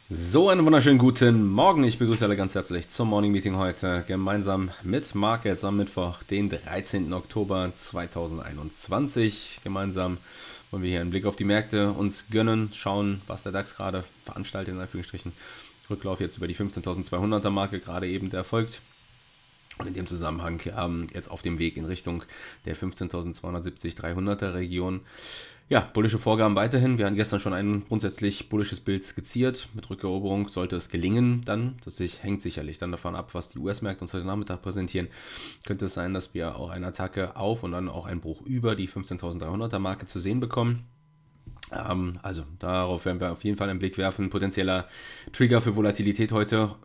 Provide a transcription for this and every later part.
So, einen wunderschönen guten Morgen. Ich begrüße alle ganz herzlich zum Morning Meeting heute gemeinsam mit Marc jetzt am Mittwoch, den 13. Oktober 2021. Gemeinsam wollen wir hier einen Blick auf die Märkte uns gönnen, schauen, was der DAX gerade veranstaltet, in Anführungsstrichen. Rücklauf jetzt über die 15.200er Marke gerade eben erfolgt. Und in dem Zusammenhang jetzt auf dem Weg in Richtung der 15.270, 300er Region. Ja, bullische Vorgaben weiterhin. Wir hatten gestern schon ein grundsätzlich bullisches Bild skizziert. Mit Rückeroberung sollte es gelingen dann. Hängt sicherlich dann davon ab, was die US-Märkte uns heute Nachmittag präsentieren. Könnte es sein, dass wir auch eine Attacke auf und dann auch einen Bruch über die 15.300er Marke zu sehen bekommen. Also darauf werden wir auf jeden Fall einen Blick werfen. Potenzieller Trigger für Volatilität heute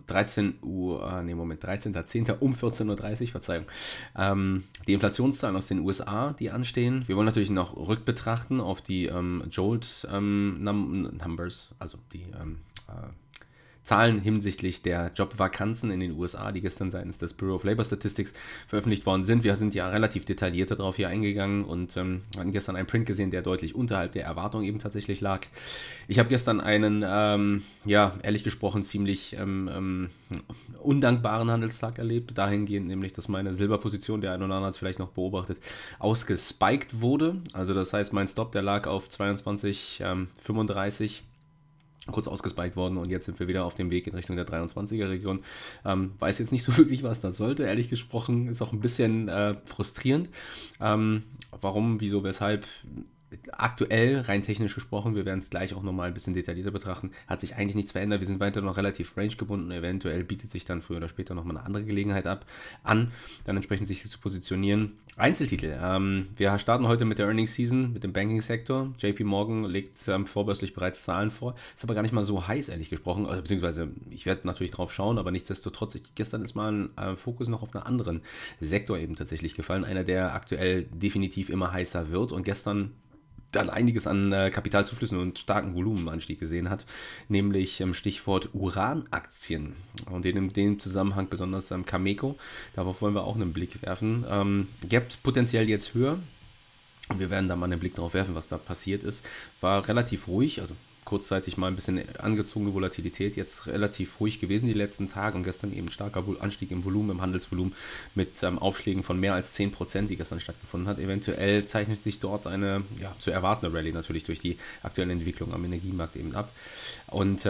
13.10. um 14.30 Uhr, Verzeihung. Die Inflationszahlen aus den USA, die anstehen. Wir wollen natürlich noch rückbetrachten auf die JOLT Numbers, also die Zahlen hinsichtlich der Jobvakanzen in den USA, die gestern seitens des Bureau of Labor Statistics veröffentlicht worden sind. Wir sind ja relativ detailliert darauf hier eingegangen und hatten gestern einen Print gesehen, der deutlich unterhalb der Erwartung eben tatsächlich lag. Ich habe gestern einen, ehrlich gesprochen, ziemlich undankbaren Handelstag erlebt, dahingehend nämlich, dass meine Silberposition, der ein oder andere hat es vielleicht noch beobachtet, ausgespiked wurde. Also das heißt, mein Stop, der lag auf 22,35 kurz ausgespiked worden und jetzt sind wir wieder auf dem Weg in Richtung der 23er Region. Weiß jetzt nicht so wirklich, was das sollte, ehrlich gesprochen, ist auch ein bisschen frustrierend. Warum, wieso, weshalb? Aktuell, rein technisch gesprochen, wir werden es gleich auch nochmal ein bisschen detaillierter betrachten, hat sich eigentlich nichts verändert. Wir sind weiter noch relativ range gebunden. Eventuell bietet sich dann früher oder später nochmal eine andere Gelegenheit an, dann entsprechend sich zu positionieren. Einzeltitel. Wir starten heute mit der Earnings Season, mit dem Banking-Sektor. JP Morgan legt vorbörslich bereits Zahlen vor. Ist aber gar nicht mal so heiß, ehrlich gesprochen. Also, beziehungsweise, ich werde natürlich drauf schauen, aber nichtsdestotrotz, gestern ist mal ein Fokus noch auf einen anderen Sektor eben tatsächlich gefallen. Einer, der aktuell definitiv immer heißer wird und gestern dann einiges an Kapitalzuflüssen und starken Volumenanstieg gesehen hat, nämlich Stichwort Uranaktien und in dem Zusammenhang besonders Cameco. Darauf wollen wir auch einen Blick werfen. Gap potenziell jetzt höher und wir werden da mal einen Blick drauf werfen, was da passiert ist. War relativ ruhig, also kurzzeitig mal ein bisschen angezogene Volatilität, jetzt relativ ruhig gewesen die letzten Tage und gestern eben starker Anstieg im Volumen, im Handelsvolumen mit Aufschlägen von mehr als 10%, die gestern stattgefunden hat. Eventuell zeichnet sich dort eine zu erwartende Rallye natürlich durch die aktuelle Entwicklung am Energiemarkt eben ab. Und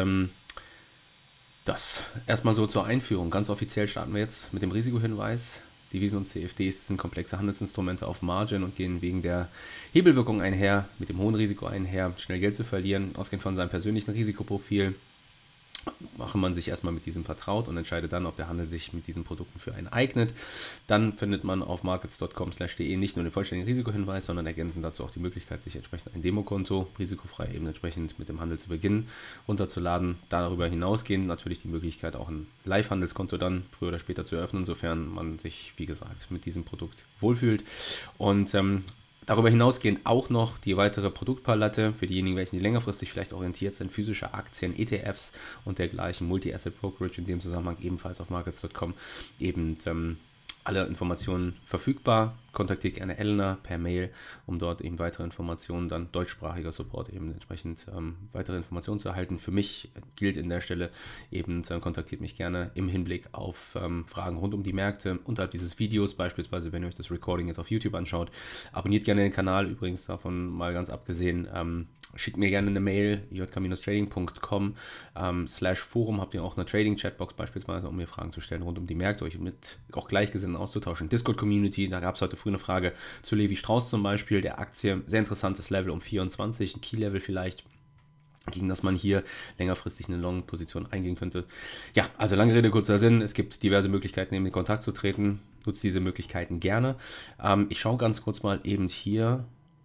das erstmal so zur Einführung. Ganz offiziell starten wir jetzt mit dem Risikohinweis. Devisen und CFDs sind komplexe Handelsinstrumente auf Margin und gehen wegen der Hebelwirkung einher, mit dem hohen Risiko einher, schnell Geld zu verlieren, ausgehend von seinem persönlichen Risikoprofil. Mache man sich erstmal mit diesem vertraut und entscheidet dann, ob der Handel sich mit diesen Produkten für einen eignet. Dann findet man auf markets.com/de nicht nur den vollständigen Risikohinweis, sondern ergänzen dazu auch die Möglichkeit, sich entsprechend ein Demokonto risikofrei eben entsprechend mit dem Handel zu beginnen, runterzuladen. Darüber hinausgehend natürlich die Möglichkeit, auch ein Live-Handelskonto dann früher oder später zu eröffnen, sofern man sich, wie gesagt, mit diesem Produkt wohlfühlt. Und darüber hinausgehend auch noch die weitere Produktpalette für diejenigen, welche die längerfristig vielleicht orientiert sind, physische Aktien, ETFs und dergleichen, Multi-Asset Brokerage in dem Zusammenhang ebenfalls auf markets.com eben alle Informationen verfügbar. Kontaktiert gerne Elena per Mail, um dort eben weitere Informationen, dann deutschsprachiger Support eben entsprechend weitere Informationen zu erhalten. Für mich gilt in der Stelle eben, kontaktiert mich gerne im Hinblick auf Fragen rund um die Märkte unterhalb dieses Videos, beispielsweise wenn ihr euch das Recording jetzt auf YouTube anschaut. Abonniert gerne den Kanal, übrigens davon mal ganz abgesehen. Schickt mir gerne eine Mail, jk-trading.com/Forum, habt ihr auch eine Trading-Chatbox beispielsweise, um mir Fragen zu stellen rund um die Märkte, euch mit auch Gleichgesinnten auszutauschen. Discord-Community, da gab es heute früh eine Frage zu Levi Strauss zum Beispiel, der Aktie, sehr interessantes Level um 24, ein Key-Level vielleicht, gegen das man hier längerfristig eine Long-Position eingehen könnte. Ja, also lange Rede, kurzer Sinn, es gibt diverse Möglichkeiten, eben in Kontakt zu treten, nutzt diese Möglichkeiten gerne. Ich schaue ganz kurz mal eben hier,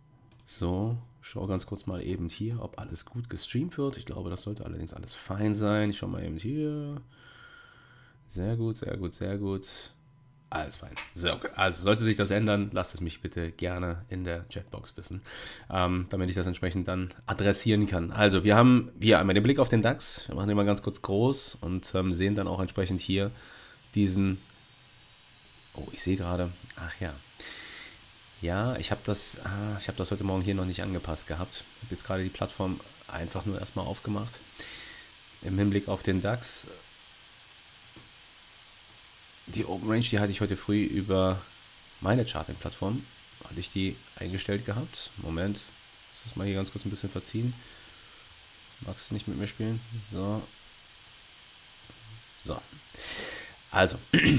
ob alles gut gestreamt wird. Ich glaube, das sollte allerdings alles fein sein. Ich schaue mal eben hier. Sehr gut, sehr gut, sehr gut. Alles fein. So, also sollte sich das ändern, lasst es mich bitte gerne in der Chatbox wissen, damit ich das entsprechend dann adressieren kann. Also wir haben hier einmal den Blick auf den DAX. Wir machen den mal ganz kurz groß und sehen dann auch entsprechend hier diesen... Oh, ich sehe gerade... Ach ja. Ja, ich habe das heute Morgen hier noch nicht angepasst gehabt. Ich habe jetzt gerade die Plattform einfach nur erstmal aufgemacht. im Hinblick auf den DAX. Die Open Range, die hatte ich heute früh über meine Charting-Plattform. Hatte ich die eingestellt gehabt. Moment, ich muss das mal hier ganz kurz ein bisschen verziehen. Magst du nicht mit mir spielen? So. So. Also,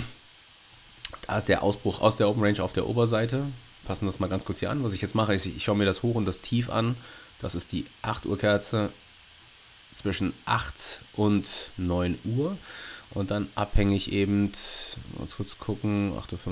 da ist der Ausbruch aus der Open Range auf der Oberseite. Passen das mal ganz kurz hier an. Was ich jetzt mache, ist, ich schaue mir das Hoch und das Tief an. Das ist die 8 Uhr Kerze zwischen 8 und 9 Uhr. Und dann abhängig eben, mal kurz gucken,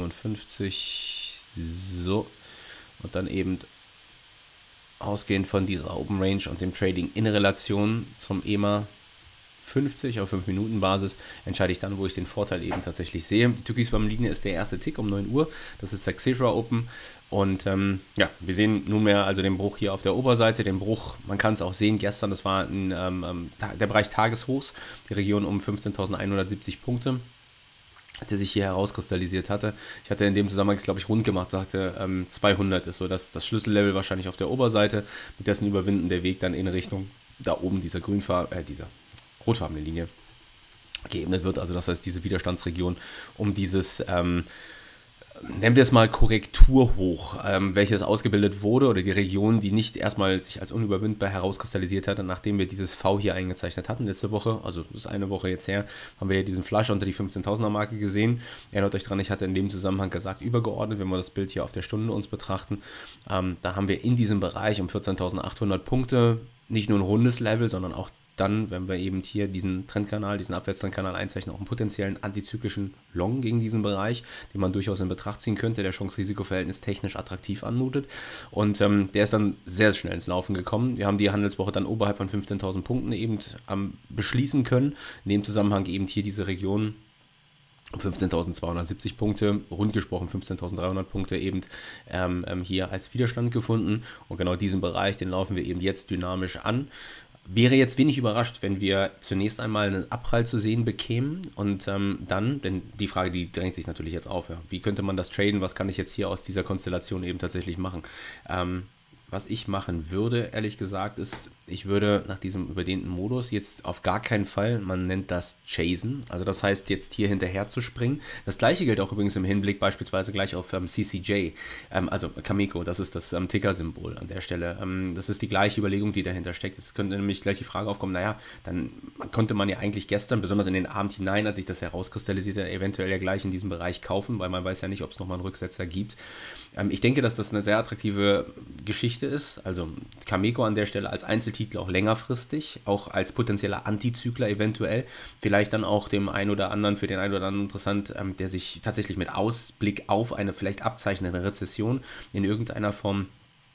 8:55 Uhr. So. Und dann eben ausgehend von dieser Open Range und dem Trading in Relation zum EMA 50 auf 5 Minuten Basis entscheide ich dann, wo ich den Vorteil eben tatsächlich sehe. Die Türkisfarbenlinie ist der erste Tick um 9 Uhr. Das ist der Xetra Open. Und ja, wir sehen nunmehr also den Bruch hier auf der Oberseite. Den Bruch, man kann es auch sehen, gestern, das war der Bereich Tageshochs, die Region um 15.170 Punkte, der sich hier herauskristallisiert hatte. Ich hatte in dem Zusammenhang, glaube ich, rund gemacht, sagte 200 ist so das Schlüssellevel wahrscheinlich auf der Oberseite, mit dessen Überwinden der Weg dann in Richtung da oben dieser dieser rotfarbene Linie geebnet wird. Also das heißt, diese Widerstandsregion um dieses, nennen wir es mal Korrekturhoch, welches ausgebildet wurde, oder die Region, die nicht erstmal sich als unüberwindbar herauskristallisiert hat, nachdem wir dieses V hier eingezeichnet hatten letzte Woche, also das ist eine Woche jetzt her, haben wir ja diesen Flash unter die 15.000er Marke gesehen. Erinnert euch dran, ich hatte in dem Zusammenhang gesagt, übergeordnet, wenn wir das Bild hier auf der Stunde uns betrachten, da haben wir in diesem Bereich um 14.800 Punkte nicht nur ein rundes Level, sondern auch dann, wenn wir eben hier diesen Trendkanal, diesen Abwärtstrendkanal einzeichnen, auch einen potenziellen antizyklischen Long gegen diesen Bereich, den man durchaus in Betracht ziehen könnte, der Chance-Risiko-Verhältnis technisch attraktiv anmutet. Und der ist dann sehr schnell ins Laufen gekommen. Wir haben die Handelswoche dann oberhalb von 15.000 Punkten eben beschließen können. In dem Zusammenhang eben hier diese Region 15.270 Punkte, rund gesprochen 15.300 Punkte eben hier als Widerstand gefunden. Und genau diesen Bereich, den laufen wir eben jetzt dynamisch an. Wäre jetzt wenig überrascht, wenn wir zunächst einmal einen Abprall zu sehen bekämen und dann, denn die Frage, die drängt sich natürlich jetzt auf, ja, wie könnte man das traden, was kann ich jetzt hier aus dieser Konstellation eben tatsächlich machen? Was ich machen würde, ehrlich gesagt, ist, ich würde nach diesem überdehnten Modus jetzt auf gar keinen Fall, man nennt das Chasen, also das heißt jetzt hier hinterher zu springen. Das gleiche gilt auch übrigens im Hinblick beispielsweise gleich auf CCJ, also Cameco, das ist das Ticker-Symbol an der Stelle. Das ist die gleiche Überlegung, die dahinter steckt. Es könnte nämlich gleich die Frage aufkommen, naja, dann konnte man ja eigentlich gestern, besonders in den Abend hinein, als sich das herauskristallisierte, eventuell ja gleich in diesem Bereich kaufen, weil man weiß ja nicht, ob es nochmal einen Rücksetzer gibt. Ich denke, dass das eine sehr attraktive Geschichte ist, also Cameco an der Stelle als Einzeltitel auch längerfristig, auch als potenzieller Antizykler eventuell, vielleicht dann auch dem einen oder anderen, für den einen oder anderen interessant, der sich tatsächlich mit Ausblick auf eine vielleicht abzeichnende Rezession in irgendeiner Form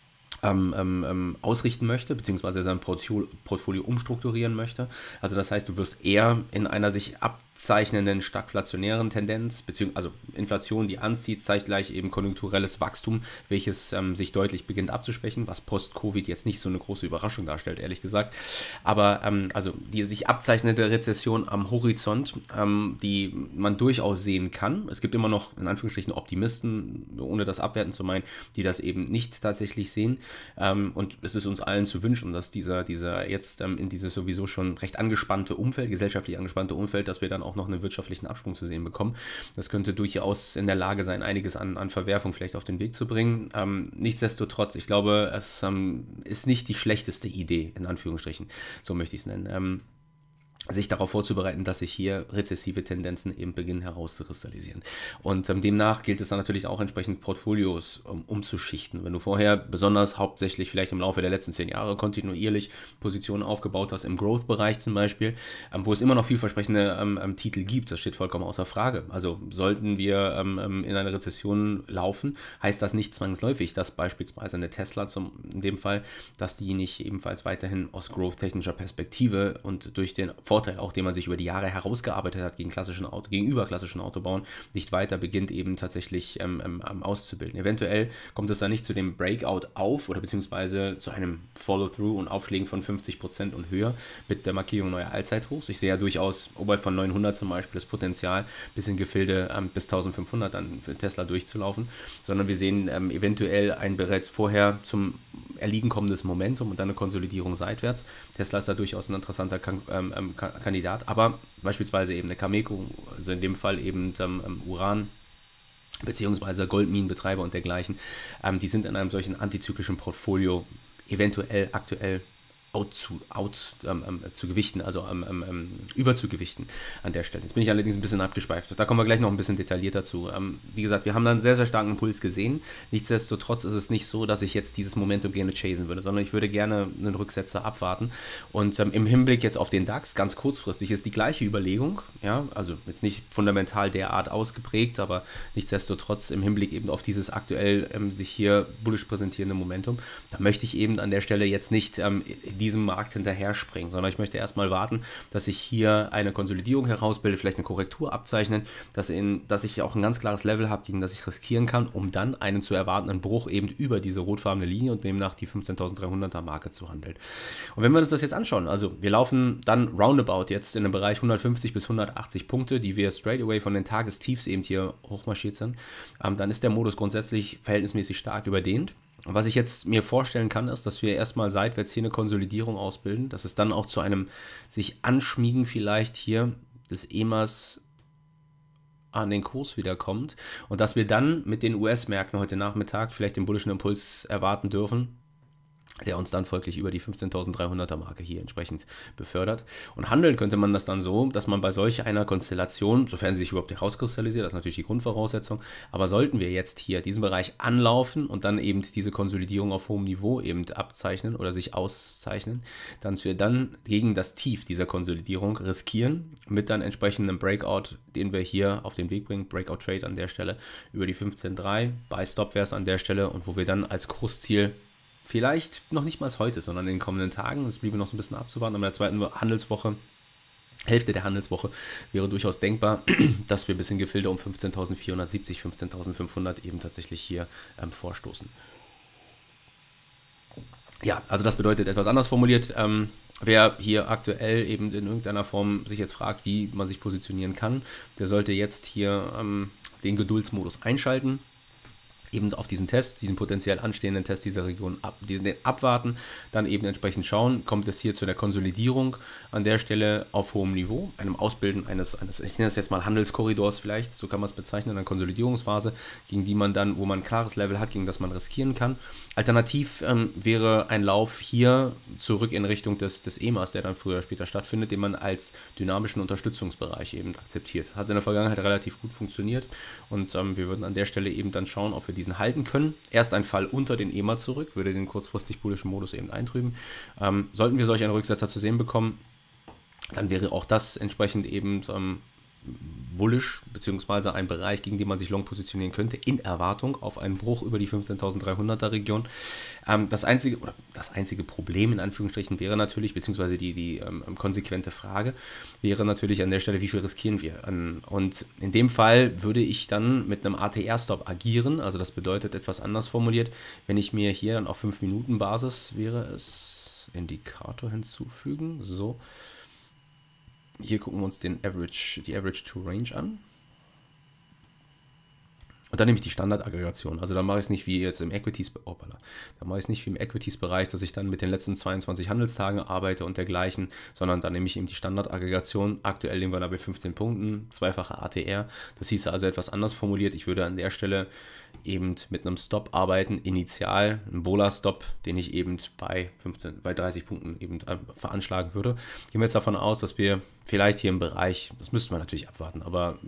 ausrichten möchte, beziehungsweise sein Portfolio umstrukturieren möchte. Also das heißt, du wirst eher in einer sich abzeichnenden stagflationären Tendenz, beziehungsweise also Inflation, die anzieht, zeigt gleich eben konjunkturelles Wachstum, welches sich deutlich beginnt abzuschwächen, was post-Covid jetzt nicht so eine große Überraschung darstellt, ehrlich gesagt. Aber also die sich abzeichnende Rezession am Horizont, die man durchaus sehen kann. Es gibt immer noch in Anführungsstrichen Optimisten, ohne das abwerten zu meinen, die das eben nicht tatsächlich sehen. Und es ist uns allen zu wünschen, dass dieser jetzt in dieses sowieso schon recht angespannte Umfeld, gesellschaftlich angespannte Umfeld, dass wir dann auch noch einen wirtschaftlichen Absprung zu sehen bekommen. Das könnte durchaus in der Lage sein, einiges an Verwerfung vielleicht auf den Weg zu bringen. Nichtsdestotrotz, ich glaube, es ist nicht die schlechteste Idee, in Anführungsstrichen, so möchte ich es nennen, sich darauf vorzubereiten, dass sich hier rezessive Tendenzen eben beginnen herauszukristallisieren. Und demnach gilt es dann natürlich auch entsprechend Portfolios umzuschichten. Wenn du vorher besonders hauptsächlich vielleicht im Laufe der letzten 10 Jahre kontinuierlich Positionen aufgebaut hast, im Growth-Bereich zum Beispiel, wo es immer noch vielversprechende Titel gibt, das steht vollkommen außer Frage. Also sollten wir in eine Rezession laufen, heißt das nicht zwangsläufig, dass beispielsweise eine Tesla in dem Fall, dass die nicht ebenfalls weiterhin aus growth-technischer Perspektive und durch den Vorteil auch, den man sich über die Jahre herausgearbeitet hat gegenüber klassischen Autobauern, nicht weiter beginnt eben tatsächlich auszubilden. Eventuell kommt es dann nicht zu dem Breakout auf oder beziehungsweise zu einem Follow-through und Aufschlägen von 50% und höher mit der Markierung neuer Allzeithochs. Ich sehe ja durchaus oberhalb von 900 zum Beispiel das Potenzial, bis in Gefilde bis 1500 dann für Tesla durchzulaufen, sondern wir sehen eventuell ein bereits vorher zum Erliegen kommendes Momentum und dann eine Konsolidierung seitwärts. Tesla ist da durchaus ein interessanter Kandidat, aber beispielsweise eben eine Cameco, also in dem Fall eben Uran, beziehungsweise Goldminenbetreiber und dergleichen, die sind in einem solchen antizyklischen Portfolio eventuell aktuell zu gewichten, also überzugewichten an der Stelle. Jetzt bin ich allerdings ein bisschen abgeschweift. Da kommen wir gleich noch ein bisschen detaillierter zu. Wie gesagt, wir haben da einen sehr, sehr starken Impuls gesehen. Nichtsdestotrotz ist es nicht so, dass ich jetzt dieses Momentum gerne chasen würde, sondern ich würde gerne einen Rücksetzer abwarten. Und im Hinblick jetzt auf den DAX, ganz kurzfristig, ist die gleiche Überlegung, ja, also jetzt nicht fundamental derart ausgeprägt, aber nichtsdestotrotz im Hinblick eben auf dieses aktuell sich hier bullisch präsentierende Momentum, da möchte ich eben an der Stelle jetzt nicht diesem Markt hinterher springen, sondern ich möchte erstmal warten, dass sich hier eine Konsolidierung herausbildet, vielleicht eine Korrektur abzeichnen, dass ich auch ein ganz klares Level habe, gegen das ich riskieren kann, um dann einen zu erwartenden Bruch eben über diese rotfarbene Linie und demnach die 15.300er Marke zu handeln. Und wenn wir uns das jetzt anschauen, also wir laufen dann roundabout jetzt in einem Bereich 150 bis 180 Punkte, die wir straight away von den Tagestiefs eben hier hochmarschiert sind, dann ist der Modus grundsätzlich verhältnismäßig stark überdehnt. Was ich jetzt mir vorstellen kann, ist, dass wir erstmal seitwärts hier eine Konsolidierung ausbilden, dass es dann auch zu einem sich anschmiegen vielleicht hier des EMAs an den Kurs wiederkommt und dass wir dann mit den US-Märkten heute Nachmittag vielleicht den bullischen Impuls erwarten dürfen, der uns dann folglich über die 15.300er Marke hier entsprechend befördert. Und handeln könnte man das dann so, dass man bei solch einer Konstellation, sofern sie sich überhaupt herauskristallisiert, das ist natürlich die Grundvoraussetzung, aber sollten wir jetzt hier diesen Bereich anlaufen und dann eben diese Konsolidierung auf hohem Niveau eben abzeichnen oder sich auszeichnen, dass wir dann gegen das Tief dieser Konsolidierung riskieren, mit dann entsprechendem Breakout, den wir hier auf den Weg bringen, Breakout Trade an der Stelle, über die 15.3, bei Stop wäre es an der Stelle und wo wir dann als Kursziel vielleicht noch nicht mal heute, sondern in den kommenden Tagen, das bliebe noch so ein bisschen abzuwarten, aber in der zweiten Handelswoche, Hälfte der Handelswoche, wäre durchaus denkbar, dass wir bis in Gefilde um 15.470, 15.500 eben tatsächlich hier vorstoßen. Ja, also das bedeutet etwas anders formuliert, wer hier aktuell eben in irgendeiner Form sich jetzt fragt, wie man sich positionieren kann, der sollte jetzt hier den Geduldsmodus einschalten, eben auf diesen Test, diesen potenziell anstehenden Test dieser Region abwarten, dann eben entsprechend schauen, kommt es hier zu der Konsolidierung an der Stelle auf hohem Niveau, einem Ausbilden eines ich nenne es jetzt mal Handelskorridors vielleicht, so kann man es bezeichnen, einer Konsolidierungsphase, gegen die man dann, wo man ein klares Level hat, gegen das man riskieren kann. Alternativ wäre ein Lauf hier zurück in Richtung des EMAs, der dann früher oder später stattfindet, den man als dynamischen Unterstützungsbereich eben akzeptiert. Hat in der Vergangenheit relativ gut funktioniert und wir würden an der Stelle eben dann schauen, ob wir diesen halten können. Erst ein Fall unter den EMA zurück, würde den kurzfristig bullischen Modus eben eintrüben. Sollten wir solch einen Rücksetzer zu sehen bekommen, dann wäre auch das entsprechend eben bullish, beziehungsweise ein Bereich, gegen den man sich long positionieren könnte, in Erwartung auf einen Bruch über die 15.300er Region. Das einzige Problem in Anführungsstrichen wäre natürlich, beziehungsweise die konsequente Frage, wäre natürlich an der Stelle, wie viel riskieren wir? Und in dem Fall würde ich dann mit einem ATR-Stop agieren, also das bedeutet etwas anders formuliert, wenn ich mir hier dann auf 5-Minuten-Basis wäre es Indikator hinzufügen, so. Hier gucken wir uns die Average to Range an. Und dann nehme ich die Standardaggregation. Also da mache ich es nicht wie jetzt im Equities-Bereich, dass ich dann mit den letzten 22 Handelstagen arbeite und dergleichen, sondern dann nehme ich eben die Standardaggregation. Aktuell liegen wir da bei 15 Punkten, zweifache ATR. Das hieße also etwas anders formuliert. Ich würde an der Stelle eben mit einem Stop arbeiten, initial, ein Bola-Stop, den ich eben bei 30 Punkten eben veranschlagen würde. Gehen wir jetzt davon aus, dass wir vielleicht hier im Bereich, das müssten wir natürlich abwarten, aber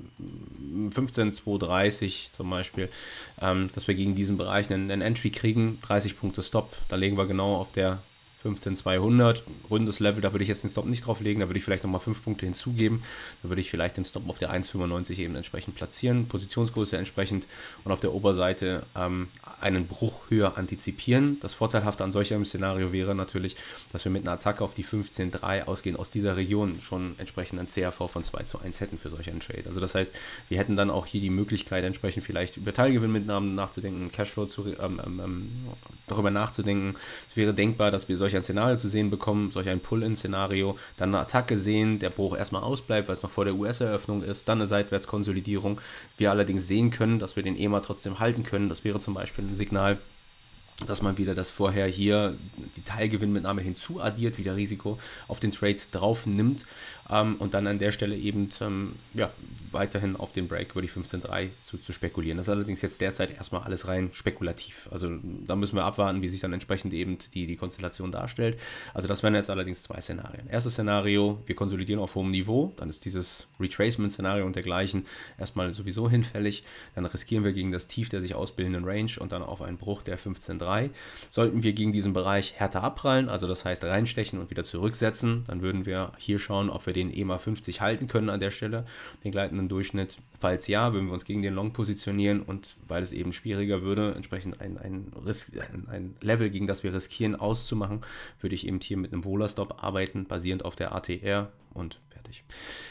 15,230 zum Beispiel, dass wir gegen diesen Bereich einen Entry kriegen, 30 Punkte Stop, da legen wir genau auf der 15.200, rundes Level, da würde ich jetzt den Stop nicht drauf legen, da würde ich vielleicht nochmal 5 Punkte hinzugeben, da würde ich vielleicht den Stop auf der 1,95 eben entsprechend platzieren, Positionsgröße entsprechend und auf der Oberseite einen Bruch höher antizipieren. Das Vorteilhafte an solch einem Szenario wäre natürlich, dass wir mit einer Attacke auf die 15,3 ausgehend aus dieser Region schon entsprechend einen CRV von 2:1 hätten für solch einen Trade. Also das heißt, wir hätten dann auch hier die Möglichkeit, entsprechend vielleicht über Teilgewinnmitnahmen nachzudenken, Cashflow darüber nachzudenken. Es wäre denkbar, dass wir solch ein Szenario zu sehen bekommen, solch ein Pull-in-Szenario, dann eine Attacke sehen, der Bruch erstmal ausbleibt, weil es noch vor der US-Eröffnung ist, dann eine Seitwärtskonsolidierung. Wir allerdings sehen können, dass wir den EMA trotzdem halten können. Das wäre zum Beispiel ein Signal, dass man wieder das vorher hier die Teilgewinnmitnahme hinzuaddiert, wieder Risiko auf den Trade drauf nimmt. und dann an der Stelle eben ja, weiterhin auf den Break über die 15.3 zu spekulieren. Das ist allerdings jetzt derzeit erstmal alles rein spekulativ. Also da müssen wir abwarten, wie sich dann entsprechend eben die Konstellation darstellt. Also das wären jetzt allerdings zwei Szenarien. Erstes Szenario, wir konsolidieren auf hohem Niveau, dann ist dieses Retracement-Szenario und dergleichen erstmal sowieso hinfällig. Dann riskieren wir gegen das Tief der sich ausbildenden Range und dann auf einen Bruch der 15.3. Sollten wir gegen diesen Bereich härter abprallen, also das heißt reinstechen und wieder zurücksetzen, dann würden wir hier schauen, ob wir den EMA 50 halten können an der Stelle, den gleitenden Durchschnitt. Falls ja, würden wir uns gegen den Long positionieren und weil es eben schwieriger würde, entsprechend ein Level, gegen das wir riskieren, auszumachen, würde ich eben hier mit einem Vola-Stop arbeiten, basierend auf der ATR und fertig.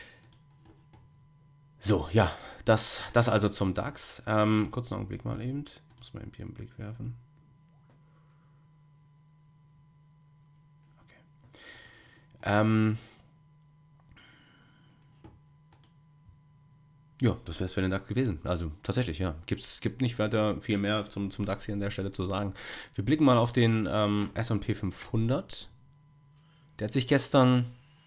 So, ja, das also zum DAX. Kurz noch einen Blick mal eben. Muss man eben hier einen Blick werfen. Okay. Ja, das wäre es für den DAX gewesen. Also tatsächlich, ja. Gibt nicht weiter viel mehr zum DAX hier an der Stelle zu sagen. Wir blicken mal auf den S&P 500. Der hat sich gestern,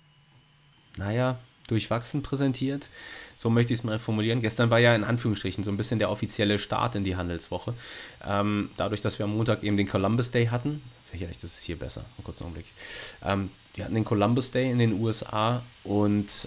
naja, durchwachsen präsentiert. So möchte ich es mal formulieren. Gestern war ja in Anführungsstrichen so ein bisschen der offizielle Start in die Handelswoche. Dadurch, dass wir am Montag eben den Columbus Day hatten. Vielleicht ist es hier besser. Einen kurzen Augenblick. Wir hatten den Columbus Day in den USA und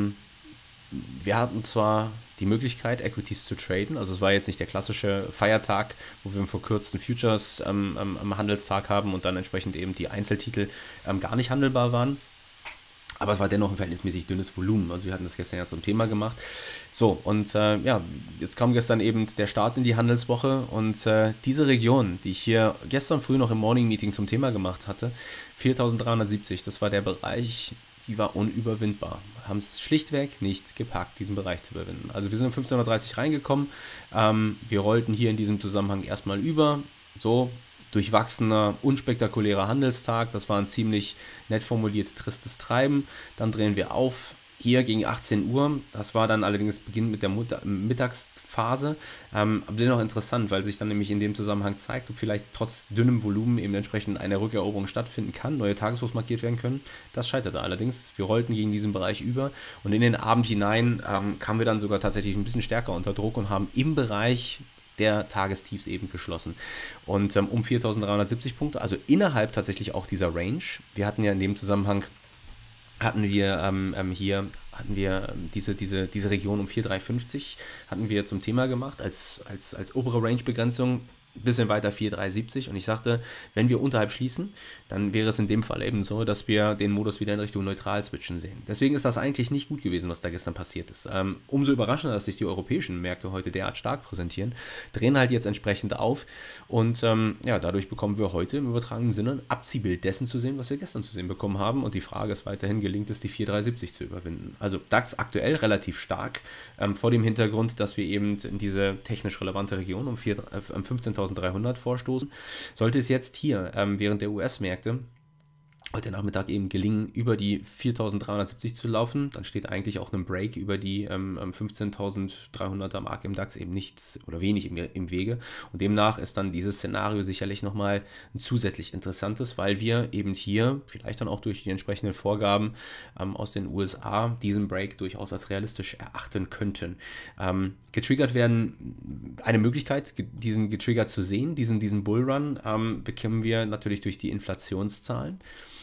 wir hatten zwar die Möglichkeit, Equities zu traden. Also es war jetzt nicht der klassische Feiertag, wo wir einen verkürzten Futures am Handelstag haben und dann entsprechend eben die Einzeltitel gar nicht handelbar waren. Aber es war dennoch ein verhältnismäßig dünnes Volumen. Also wir hatten das gestern ja zum Thema gemacht. So, und ja, jetzt kam gestern eben der Start in die Handelswoche. Und diese Region, die ich hier gestern früh noch im Morning Meeting zum Thema gemacht hatte, 4.370, das war der Bereich, die war unüberwindbar. Haben es schlichtweg nicht gepackt, diesen Bereich zu überwinden. Also wir sind um 15.30 Uhr reingekommen. Wir rollten hier in diesem Zusammenhang erstmal über. So, durchwachsener, unspektakulärer Handelstag. Das war ein ziemlich nett formuliert tristes Treiben. Dann drehen wir auf. Hier gegen 18 Uhr. Das war dann allerdings Beginn mit der Mittagsphase. Aber dennoch interessant, weil sich dann nämlich in dem Zusammenhang zeigt, ob vielleicht trotz dünnem Volumen eben entsprechend eine Rückeroberung stattfinden kann, neue Tageshochs markiert werden können. Das scheiterte allerdings. Wir rollten gegen diesen Bereich über und in den Abend hinein kamen wir dann sogar tatsächlich ein bisschen stärker unter Druck und haben im Bereich der Tagestiefs eben geschlossen. Und um 4.370 Punkte, also innerhalb tatsächlich auch dieser Range. Wir hatten ja in dem Zusammenhang hatten wir diese Region um 4.350 hatten wir zum Thema gemacht als obere Range-Begrenzung. Ein bisschen weiter 4,370 und ich sagte, wenn wir unterhalb schließen, dann wäre es in dem Fall eben so, dass wir den Modus wieder in Richtung neutral switchen sehen. Deswegen ist das eigentlich nicht gut gewesen, was da gestern passiert ist. Umso überraschender, dass sich die europäischen Märkte heute derart stark präsentieren, drehen halt jetzt entsprechend auf und ja, dadurch bekommen wir heute im übertragenen Sinne ein Abziehbild dessen zu sehen, was wir gestern zu sehen bekommen haben und die Frage ist weiterhin, gelingt es, die 4,370 zu überwinden. Also DAX aktuell relativ stark, vor dem Hintergrund, dass wir eben in diese technisch relevante Region um 15.300 vorstoßen. Sollte es jetzt hier während der US-Märkte heute Nachmittag eben gelingen, über die 4.370 zu laufen, dann steht eigentlich auch ein Break über die 15.300er Marke im DAX eben nichts oder wenig im Wege und demnach ist dann dieses Szenario sicherlich nochmal ein zusätzlich interessantes, weil wir eben hier vielleicht dann auch durch die entsprechenden Vorgaben aus den USA diesen Break durchaus als realistisch erachten könnten. Getriggert werden, eine Möglichkeit, diesen getriggert zu sehen, diesen Bullrun, bekommen wir natürlich durch die Inflationszahlen.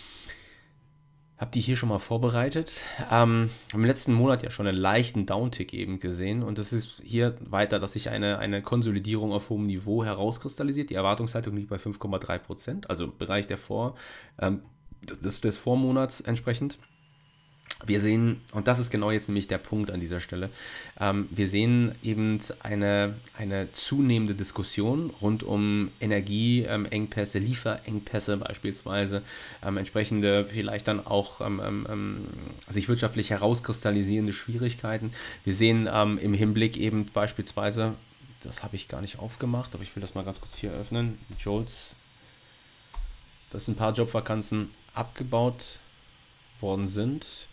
Habe die hier schon mal vorbereitet. Im letzten Monat ja schon einen leichten Downtick eben gesehen und es ist hier weiter, dass sich eine Konsolidierung auf hohem Niveau herauskristallisiert. Die Erwartungshaltung liegt bei 5,3%, also im Bereich des Vormonats entsprechend. Wir sehen, und das ist genau jetzt nämlich der Punkt an dieser Stelle, wir sehen eben eine zunehmende Diskussion rund um Energieengpässe, Lieferengpässe beispielsweise, entsprechende vielleicht dann auch sich wirtschaftlich herauskristallisierende Schwierigkeiten. Wir sehen im Hinblick eben beispielsweise, das habe ich gar nicht aufgemacht, aber ich will das mal ganz kurz hier öffnen, Jolts, dass ein paar Jobvakanzen abgebaut worden sind.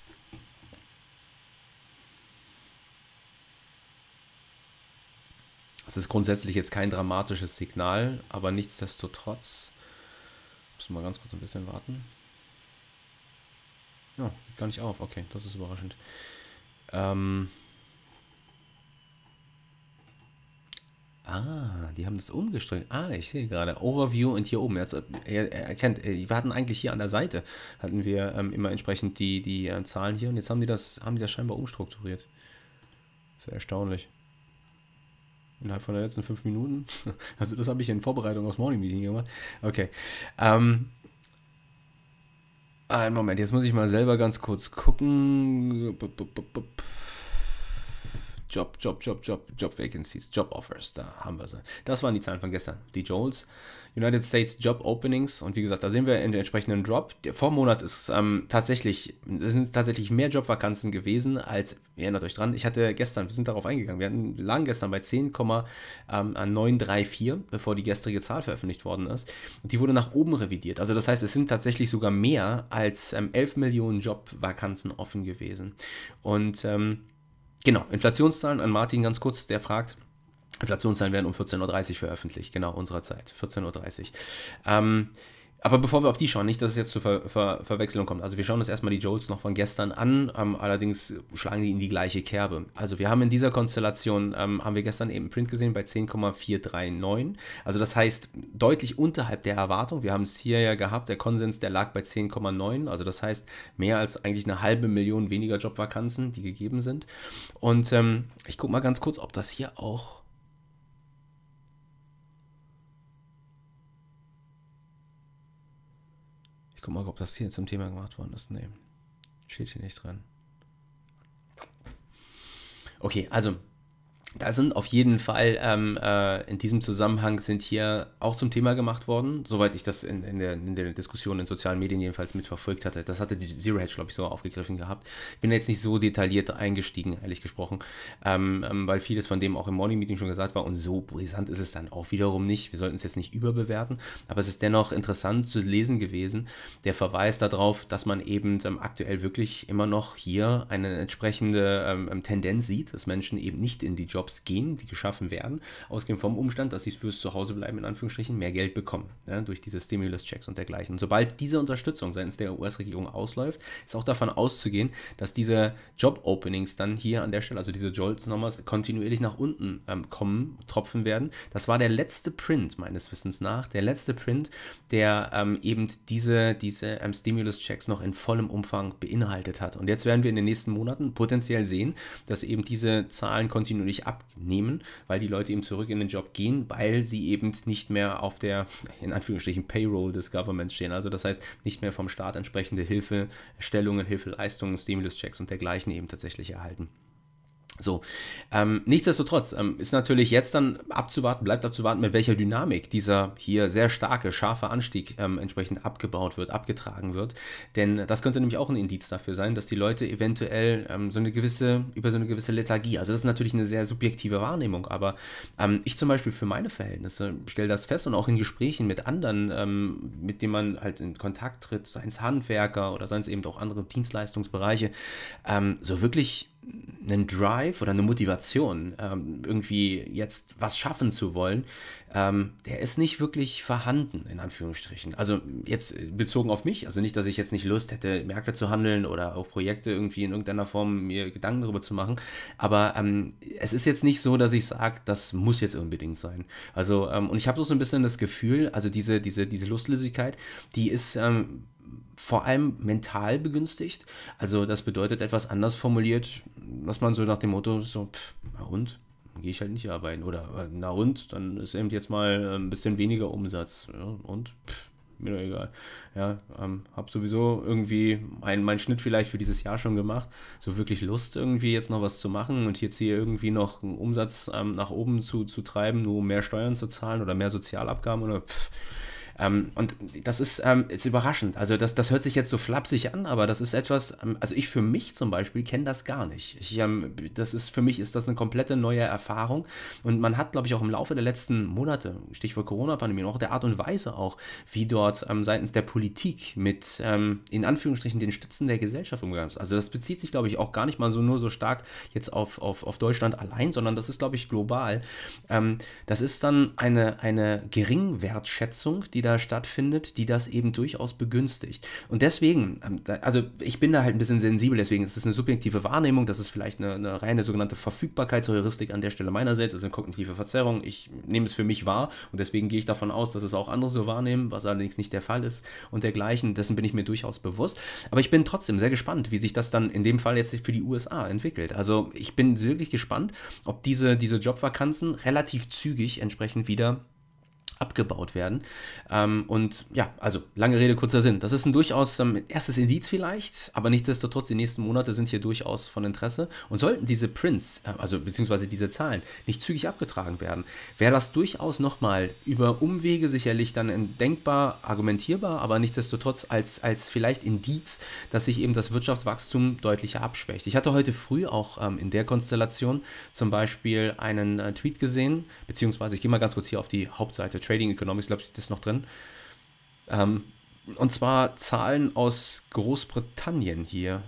Das ist grundsätzlich jetzt kein dramatisches Signal, aber nichtsdestotrotz, müssen wir mal ganz kurz ein bisschen warten. Oh, gar nicht auf. Okay, das ist überraschend. Ähm, die haben das umgestellt. Ich sehe gerade. Overview und hier oben. Jetzt, er erkennt, wir hatten eigentlich hier an der Seite, hatten wir immer entsprechend die Zahlen hier und jetzt haben die das scheinbar umstrukturiert. Sehr erstaunlich. Innerhalb von den letzten 5 Minuten. Also das habe ich in Vorbereitung aufs Morning Meeting gemacht. Okay. Einen Moment, jetzt muss ich mal selber ganz kurz gucken. Job Vacancies, Job Offers, da haben wir sie. Das waren die Zahlen von gestern. Die JOLTS, United States Job Openings, und wie gesagt, da sehen wir in den entsprechenden Drop. Der Vormonat es sind tatsächlich mehr Jobvakanzen gewesen als, ihr erinnert euch dran, wir sind darauf eingegangen, lagen gestern bei 10,934, bevor die gestrige Zahl veröffentlicht worden ist. Und die wurde nach oben revidiert. Also das heißt, es sind tatsächlich sogar mehr als 11 Millionen Jobvakanzen offen gewesen. Und genau, Inflationszahlen an Martin ganz kurz, der fragt. Inflationszahlen werden um 14:30 Uhr veröffentlicht, genau, unserer Zeit, 14:30 Uhr. Aber bevor wir auf die schauen, nicht, dass es jetzt zur Verwechslung kommt. Also wir schauen uns erstmal die JOLTS noch von gestern an, allerdings schlagen die in die gleiche Kerbe. Also wir haben in dieser Konstellation, haben wir gestern eben Print gesehen bei 10,439. Also das heißt deutlich unterhalb der Erwartung. Wir haben es hier ja gehabt, der Konsens, der lag bei 10,9. Also das heißt mehr als eigentlich 500.000 weniger Jobvakanzen, die gegeben sind. Und ich gucke mal ganz kurz, ob das hier auch... Ich guck mal, ob das hier zum Thema gemacht worden ist. Nee, steht hier nicht dran. Okay, also da sind auf jeden Fall in diesem Zusammenhang sind hier auch zum Thema gemacht worden, soweit ich das in der Diskussion in sozialen Medien jedenfalls mitverfolgt hatte. Das hatte die Zero Hedge, glaube ich, so aufgegriffen gehabt. Ich bin jetzt nicht so detailliert eingestiegen, ehrlich gesprochen, weil vieles von dem auch im Morning Meeting schon gesagt war und so brisant ist es dann auch wiederum nicht. Wir sollten es jetzt nicht überbewerten, aber es ist dennoch interessant zu lesen gewesen, der Verweis darauf, dass man eben aktuell wirklich immer noch hier eine entsprechende Tendenz sieht, dass Menschen eben nicht in die Jobs gehen, die geschaffen werden, ausgehend vom Umstand, dass sie fürs Zuhausebleiben in Anführungsstrichen mehr Geld bekommen, ja, durch diese Stimulus-Checks und dergleichen. Und sobald diese Unterstützung seitens der US-Regierung ausläuft, ist auch davon auszugehen, dass diese Job-Openings dann hier an der Stelle, also diese JOLTS nochmal kontinuierlich nach unten tropfen werden. Das war der letzte Print, meines Wissens nach, der eben diese Stimulus-Checks noch in vollem Umfang beinhaltet hat. Und jetzt werden wir in den nächsten Monaten potenziell sehen, dass eben diese Zahlen kontinuierlich abnehmen, weil die Leute eben zurück in den Job gehen, weil sie eben nicht mehr auf der, in Anführungsstrichen, Payroll des Governments stehen. Also das heißt, nicht mehr vom Staat entsprechende Hilfestellungen, Hilfeleistungen, Stimulus-Checks und dergleichen eben tatsächlich erhalten. So, nichtsdestotrotz ist natürlich jetzt dann bleibt abzuwarten, mit welcher Dynamik dieser hier sehr starke, scharfe Anstieg entsprechend abgetragen wird. Denn das könnte nämlich auch ein Indiz dafür sein, dass die Leute eventuell über so eine gewisse Lethargie, also das ist natürlich eine sehr subjektive Wahrnehmung, aber ich zum Beispiel für meine Verhältnisse stelle das fest und auch in Gesprächen mit anderen, mit denen man halt in Kontakt tritt, seien es Handwerker oder seien es eben auch andere Dienstleistungsbereiche, so wirklich einen Drive oder eine Motivation, irgendwie jetzt was schaffen zu wollen, der ist nicht wirklich vorhanden, in Anführungsstrichen. Also jetzt bezogen auf mich, also nicht, dass ich jetzt nicht Lust hätte, Märkte zu handeln oder auch Projekte irgendwie in irgendeiner Form mir Gedanken darüber zu machen, aber es ist jetzt nicht so, dass ich sage, das muss jetzt unbedingt sein. Also, und ich habe so ein bisschen das Gefühl, also diese Lustlosigkeit, die ist vor allem mental begünstigt. Also das bedeutet etwas anders formuliert, dass man so nach dem Motto so, na und, dann gehe ich halt nicht arbeiten. Oder na und, dann ist eben jetzt mal ein bisschen weniger Umsatz. Ja, und, mir doch egal. Ja, habe sowieso irgendwie meinen Schnitt vielleicht für dieses Jahr schon gemacht. So wirklich Lust irgendwie jetzt noch was zu machen und jetzt hier irgendwie noch einen Umsatz nach oben zu treiben, nur um mehr Steuern zu zahlen oder mehr Sozialabgaben oder und das ist überraschend. Also das hört sich jetzt so flapsig an, aber das ist etwas, also ich für mich zum Beispiel kenne das gar nicht. Für mich ist das eine komplette neue Erfahrung und man hat, glaube ich, auch im Laufe der letzten Monate, Stichwort Corona-Pandemie, auch der Art und Weise auch, wie dort seitens der Politik mit, in Anführungsstrichen, den Stützen der Gesellschaft umgegangen ist. Also das bezieht sich, glaube ich, auch gar nicht mal nur so stark jetzt auf Deutschland allein, sondern das ist, glaube ich, global. Das ist dann eine Geringwertschätzung, die da stattfindet, die das eben durchaus begünstigt. Und deswegen, also ich bin da halt ein bisschen sensibel, deswegen ist es eine subjektive Wahrnehmung, das ist vielleicht eine reine sogenannte Verfügbarkeitsheuristik an der Stelle meinerseits, das ist eine kognitive Verzerrung, ich nehme es für mich wahr und deswegen gehe ich davon aus, dass es auch andere so wahrnehmen, was allerdings nicht der Fall ist und dergleichen, dessen bin ich mir durchaus bewusst, aber ich bin trotzdem sehr gespannt, wie sich das dann in dem Fall jetzt für die USA entwickelt. Also ich bin wirklich gespannt, ob diese Jobvakanzen relativ zügig entsprechend wieder abgebaut werden. Und ja, also lange Rede, kurzer Sinn. Das ist ein durchaus erstes Indiz vielleicht, aber nichtsdestotrotz, die nächsten Monate sind hier durchaus von Interesse. Und sollten diese Prints, also beziehungsweise diese Zahlen, nicht zügig abgetragen werden, wäre das durchaus nochmal über Umwege sicherlich dann denkbar, argumentierbar, aber nichtsdestotrotz als vielleicht Indiz, dass sich eben das Wirtschaftswachstum deutlicher abschwächt. Ich hatte heute früh auch in der Konstellation zum Beispiel einen Tweet gesehen, beziehungsweise ich gehe mal ganz kurz hier auf die Hauptseite Trading Economics, glaube ich, das ist noch drin. Und zwar Zahlen aus Großbritannien hier.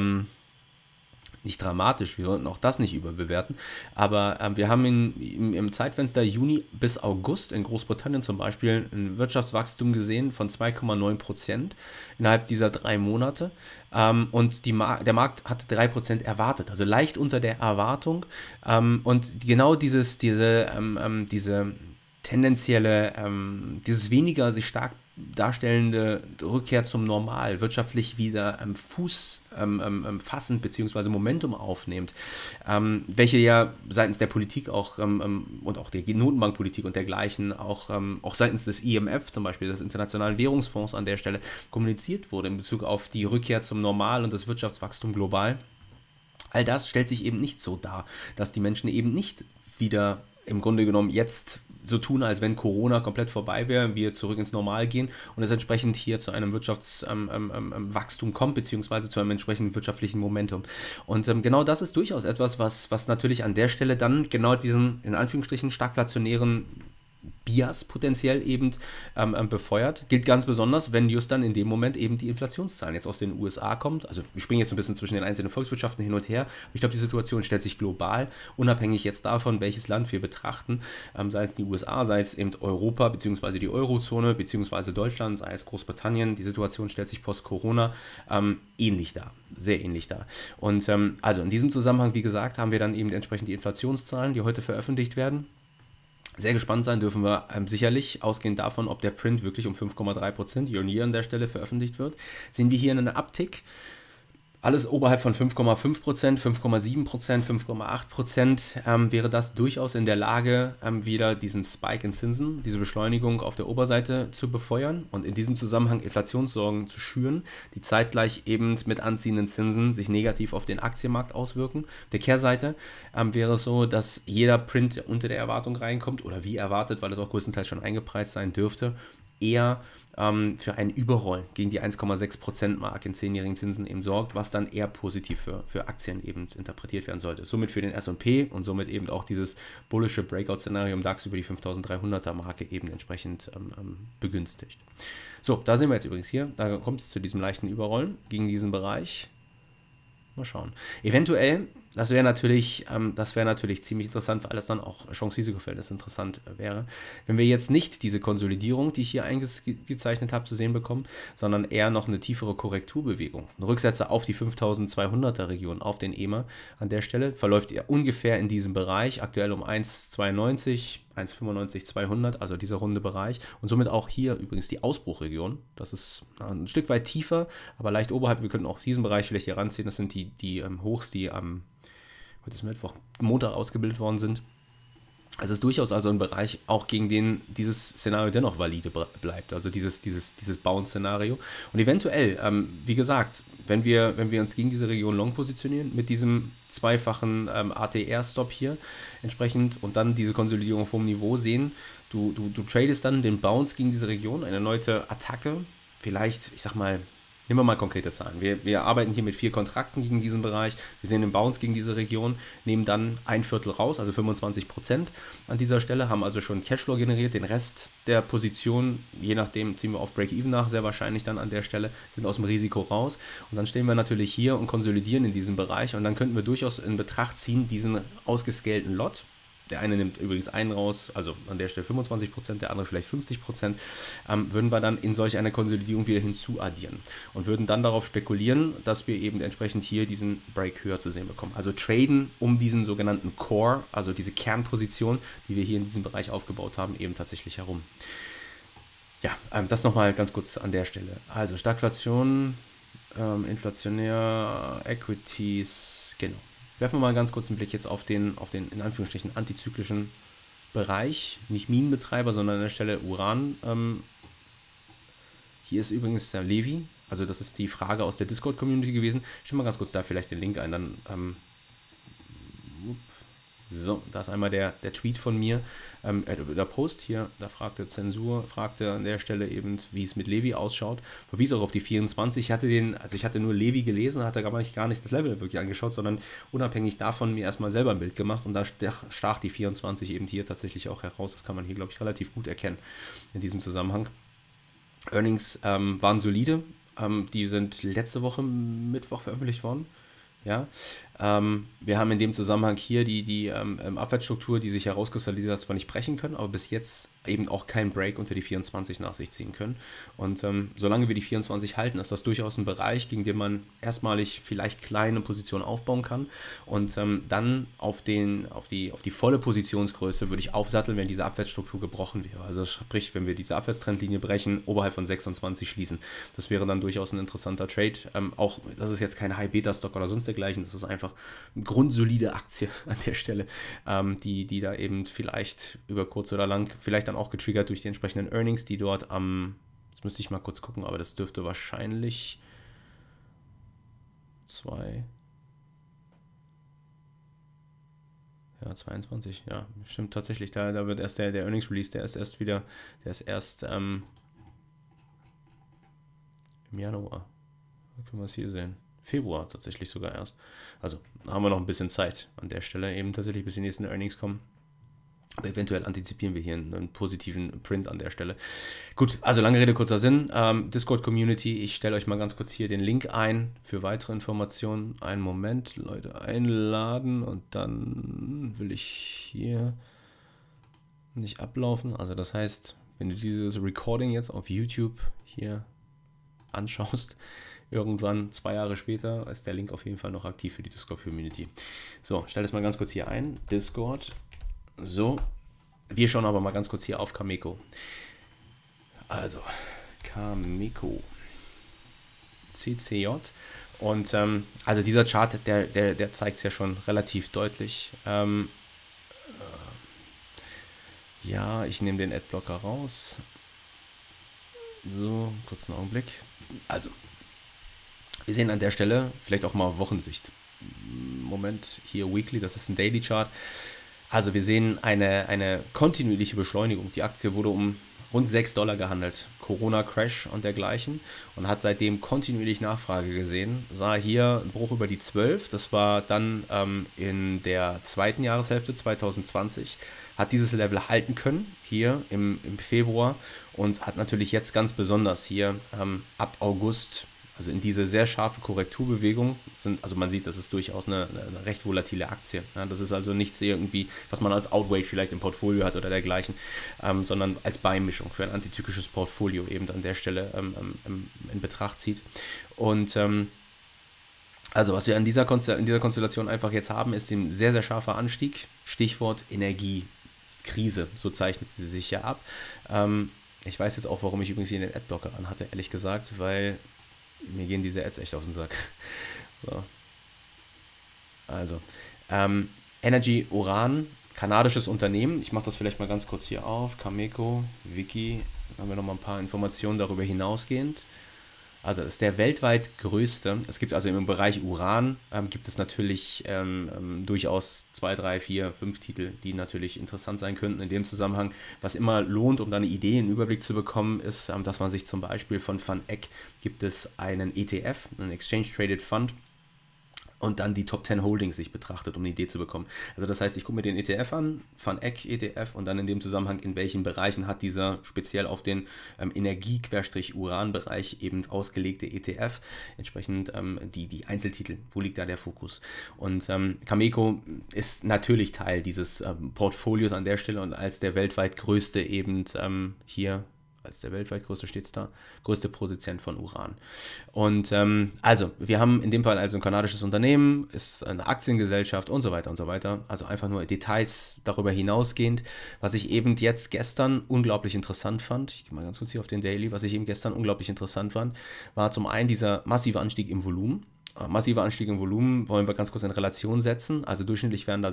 Nicht dramatisch, wir sollten auch das nicht überbewerten, aber wir haben im Zeitfenster Juni bis August in Großbritannien zum Beispiel ein Wirtschaftswachstum gesehen von 2,9% innerhalb dieser 3 Monate und der Markt hat 3% erwartet, also leicht unter der Erwartung und genau diese tendenzielle, dieses weniger sich stark darstellende Rückkehr zum Normal, wirtschaftlich wieder Fuß fassend bzw. Momentum aufnimmt, welche ja seitens der Politik auch und auch der Notenbankpolitik und dergleichen auch seitens des IMF, zum Beispiel des Internationalen Währungsfonds an der Stelle, kommuniziert wurde in Bezug auf die Rückkehr zum Normal und das Wirtschaftswachstum global. All das stellt sich eben nicht so dar, dass die Menschen eben nicht wieder im Grunde genommen jetzt so tun, als wenn Corona komplett vorbei wäre, wir zurück ins Normal gehen und es entsprechend hier zu einem Wirtschaftswachstum kommt, beziehungsweise zu einem entsprechenden wirtschaftlichen Momentum. Und genau das ist durchaus etwas, was natürlich an der Stelle dann genau diesen, in Anführungsstrichen, stagflationären Bias potenziell eben befeuert. Gilt ganz besonders, wenn just dann in dem Moment eben die Inflationszahlen jetzt aus den USA kommt. Also wir springen jetzt ein bisschen zwischen den einzelnen Volkswirtschaften hin und her. Ich glaube, die Situation stellt sich global, unabhängig jetzt davon, welches Land wir betrachten, sei es die USA, sei es eben Europa, beziehungsweise die Eurozone, beziehungsweise Deutschland, sei es Großbritannien. Die Situation stellt sich post-Corona ähnlich dar, sehr ähnlich dar. Und also in diesem Zusammenhang, wie gesagt, haben wir dann eben entsprechend die Inflationszahlen, die heute veröffentlicht werden. Sehr gespannt sein dürfen wir sicherlich, ausgehend davon, ob der Print wirklich um 5,3% year-on-year an der Stelle veröffentlicht wird. Sehen wir hier einen Uptick. Alles oberhalb von 5,5%, 5,7%, 5,8% wäre das durchaus in der Lage, wieder diesen Spike in Zinsen, diese Beschleunigung auf der Oberseite zu befeuern und in diesem Zusammenhang Inflationssorgen zu schüren, die zeitgleich eben mit anziehenden Zinsen sich negativ auf den Aktienmarkt auswirken. Auf der Kehrseite wäre es so, dass jeder Print, der unter der Erwartung reinkommt oder wie erwartet, weil es auch größtenteils schon eingepreist sein dürfte, eher für einen Überroll gegen die 1,6%-Marke in 10-jährigen Zinsen eben sorgt, was dann eher positiv für Aktien eben interpretiert werden sollte. Somit für den S&P und somit eben auch dieses bullische Breakout-Szenario im DAX über die 5300er-Marke eben entsprechend begünstigt. So, da sehen wir jetzt übrigens hier, da kommt es zu diesem leichten Überrollen gegen diesen Bereich. Mal schauen. Eventuell, das wäre natürlich ziemlich interessant, weil das dann auch Chance-Risiko-Verhältnis interessant wäre, wenn wir jetzt nicht diese Konsolidierung, die ich hier eingezeichnet habe, zu sehen bekommen, sondern eher noch eine tiefere Korrekturbewegung. Ein Rücksetzer auf die 5200er Region, auf den EMA an der Stelle, verläuft ja ungefähr in diesem Bereich, aktuell um 1,92, 1,95, 200, also dieser runde Bereich und somit auch hier übrigens die Ausbruchregion. Das ist ein Stück weit tiefer, aber leicht oberhalb. Wir könnten auch diesen Bereich vielleicht hier ranziehen. Das sind die Hochs, die heute ist Mittwoch, Montag ausgebildet worden sind. Also es ist durchaus also ein Bereich, auch gegen den dieses Szenario dennoch valide bleibt, also dieses Bounce-Szenario. Und eventuell, wie gesagt, wenn wir uns gegen diese Region long positionieren, mit diesem zweifachen ATR-Stop hier entsprechend und dann diese Konsolidierung vom Niveau sehen, du tradest dann den Bounce gegen diese Region, eine erneute Attacke, vielleicht, ich sag mal, nehmen wir mal konkrete Zahlen. Wir arbeiten hier mit 4 Kontrakten gegen diesen Bereich. Wir sehen den Bounce gegen diese Region, nehmen dann 1/4 raus, also 25% an dieser Stelle, haben also schon Cashflow generiert. Den Rest der Position, je nachdem, ziehen wir auf Break-Even nach, sehr wahrscheinlich dann an der Stelle, sind aus dem Risiko raus. Und dann stehen wir natürlich hier und konsolidieren in diesem Bereich. Und dann könnten wir durchaus in Betracht ziehen, diesen ausgescalten Lot, der eine nimmt übrigens einen raus, also an der Stelle 25%, der andere vielleicht 50%, würden wir dann in solch einer Konsolidierung wieder hinzuaddieren und würden dann darauf spekulieren, dass wir eben entsprechend hier diesen Break höher zu sehen bekommen. Also traden um diesen sogenannten Core, also diese Kernposition, die wir hier in diesem Bereich aufgebaut haben, eben tatsächlich herum. Ja, das nochmal ganz kurz an der Stelle. Also Stagflation, inflationär, Equities, genau. Werfen wir mal ganz kurz einen Blick jetzt auf den in Anführungsstrichen antizyklischen Bereich. Nicht Minenbetreiber, sondern an der Stelle Uran. Hier ist übrigens der Levi. Also das ist die Frage aus der Discord-Community gewesen. Ich stelle mal ganz kurz da vielleicht den Link ein. Dann, so, da ist einmal der Tweet von mir, der Post hier, da fragte Zensur, fragte an der Stelle eben, wie es mit Levi ausschaut, verwies auch auf die 24, ich hatte nur Levi gelesen, hatte gar nicht das Level wirklich angeschaut, sondern unabhängig davon mir erstmal selber ein Bild gemacht und da stach die 24 eben hier tatsächlich auch heraus, das kann man hier, glaube ich, relativ gut erkennen in diesem Zusammenhang. Earnings waren solide, die sind letzte Woche Mittwoch veröffentlicht worden. Ja, wir haben in dem Zusammenhang hier die Abwärtsstruktur, die sich herauskristallisiert hat, zwar nicht brechen können, aber bis jetzt eben auch keinen Break unter die 24 nach sich ziehen können. Und solange wir die 24 halten, ist das durchaus ein Bereich, gegen den man erstmalig vielleicht kleine Positionen aufbauen kann. Und dann auf die volle Positionsgröße würde ich aufsatteln, wenn diese Abwärtsstruktur gebrochen wäre. Also sprich, wenn wir diese Abwärtstrendlinie brechen, oberhalb von 26 schließen. Das wäre dann durchaus ein interessanter Trade. Auch, das ist jetzt kein High-Beta-Stock oder sonst dergleichen, das ist einfach eine grundsolide Aktie an der Stelle, die da eben vielleicht über kurz oder lang, vielleicht dann auch getriggert durch die entsprechenden Earnings, die dort jetzt müsste ich mal kurz gucken, aber das dürfte wahrscheinlich 22, ja, stimmt tatsächlich, da wird erst der Earnings Release, der ist erst im Januar, da können wir es hier sehen. Februar tatsächlich sogar erst. Also haben wir noch ein bisschen Zeit an der Stelle, eben tatsächlich bis die nächsten Earnings kommen. Aber eventuell antizipieren wir hier einen positiven Print an der Stelle. Gut, also lange Rede, kurzer Sinn. Discord-Community, ich stelle euch mal ganz kurz hier den Link ein für weitere Informationen. Einen Moment, Leute einladen und dann will ich hier nicht ablaufen. Also das heißt, wenn du dieses Recording jetzt auf YouTube hier anschaust, irgendwann 2 Jahre später ist der Link auf jeden Fall noch aktiv für die Discord-Community. So, stell das mal ganz kurz hier ein. Discord. So, wir schauen aber mal ganz kurz hier auf Cameco. Also, Cameco. CCJ. Und also dieser Chart, der zeigt es ja schon relativ deutlich. Ja, ich nehme den Adblocker raus. So, kurzen Augenblick. Also, wir sehen an der Stelle vielleicht auch mal Wochensicht. Moment, hier Weekly, das ist ein Daily Chart. Also wir sehen eine kontinuierliche Beschleunigung. Die Aktie wurde um rund $6 gehandelt. Corona-Crash und dergleichen. Und hat seitdem kontinuierlich Nachfrage gesehen. Sah hier einen Bruch über die 12. Das war dann in der zweiten Jahreshälfte 2020. Hat dieses Level halten können, hier im Februar. Und hat natürlich jetzt ganz besonders hier ab August, also in diese sehr scharfe Korrekturbewegung, also man sieht, das ist durchaus eine recht volatile Aktie. Ja, das ist also nichts irgendwie, was man als Outweight vielleicht im Portfolio hat oder dergleichen, sondern als Beimischung für ein antizyklisches Portfolio eben an der Stelle in Betracht zieht. Und also was wir in dieser Konstellation einfach jetzt haben, ist ein sehr, sehr scharfer Anstieg. Stichwort Energiekrise, so zeichnet sie sich ja ab. Ich weiß jetzt auch, warum ich übrigens hier den Adblocker anhatte, ehrlich gesagt, weil mir gehen diese Ads echt auf den Sack. So. Also, Energy Uran, kanadisches Unternehmen. Ich mache das vielleicht mal ganz kurz hier auf. Cameco, Wiki. Dann haben wir noch mal ein paar Informationen darüber hinausgehend. Also, das ist der weltweit größte. Es gibt also im Bereich Uran, gibt es natürlich durchaus 2, 3, 4, 5 Titel, die natürlich interessant sein könnten in dem Zusammenhang. Was immer lohnt, um da eine Idee, einen Überblick zu bekommen, ist, dass man sich zum Beispiel von VanEck gibt es einen ETF, einen Exchange Traded Fund, und dann die Top 10 Holdings sich betrachtet, um eine Idee zu bekommen. Also das heißt, ich gucke mir den ETF an, Van Eck ETF, und dann in dem Zusammenhang, in welchen Bereichen hat dieser speziell auf den Energie-Uran-Bereich eben ausgelegte ETF, entsprechend die Einzeltitel, wo liegt da der Fokus. Und Cameco ist natürlich Teil dieses Portfolios an der Stelle und als der weltweit größte eben hier, als der weltweit größte steht es da, größte Produzent von Uran. Und also, wir haben in dem Fall also ein kanadisches Unternehmen, ist eine Aktiengesellschaft und so weiter und so weiter. Also einfach nur Details darüber hinausgehend. Was ich eben jetzt gestern unglaublich interessant fand, ich gehe mal ganz kurz hier auf den Daily, was ich eben gestern unglaublich interessant fand, war zum einen dieser massive Anstieg im Volumen. Massiver Anstieg im Volumen wollen wir ganz kurz in Relation setzen. Also durchschnittlich werden da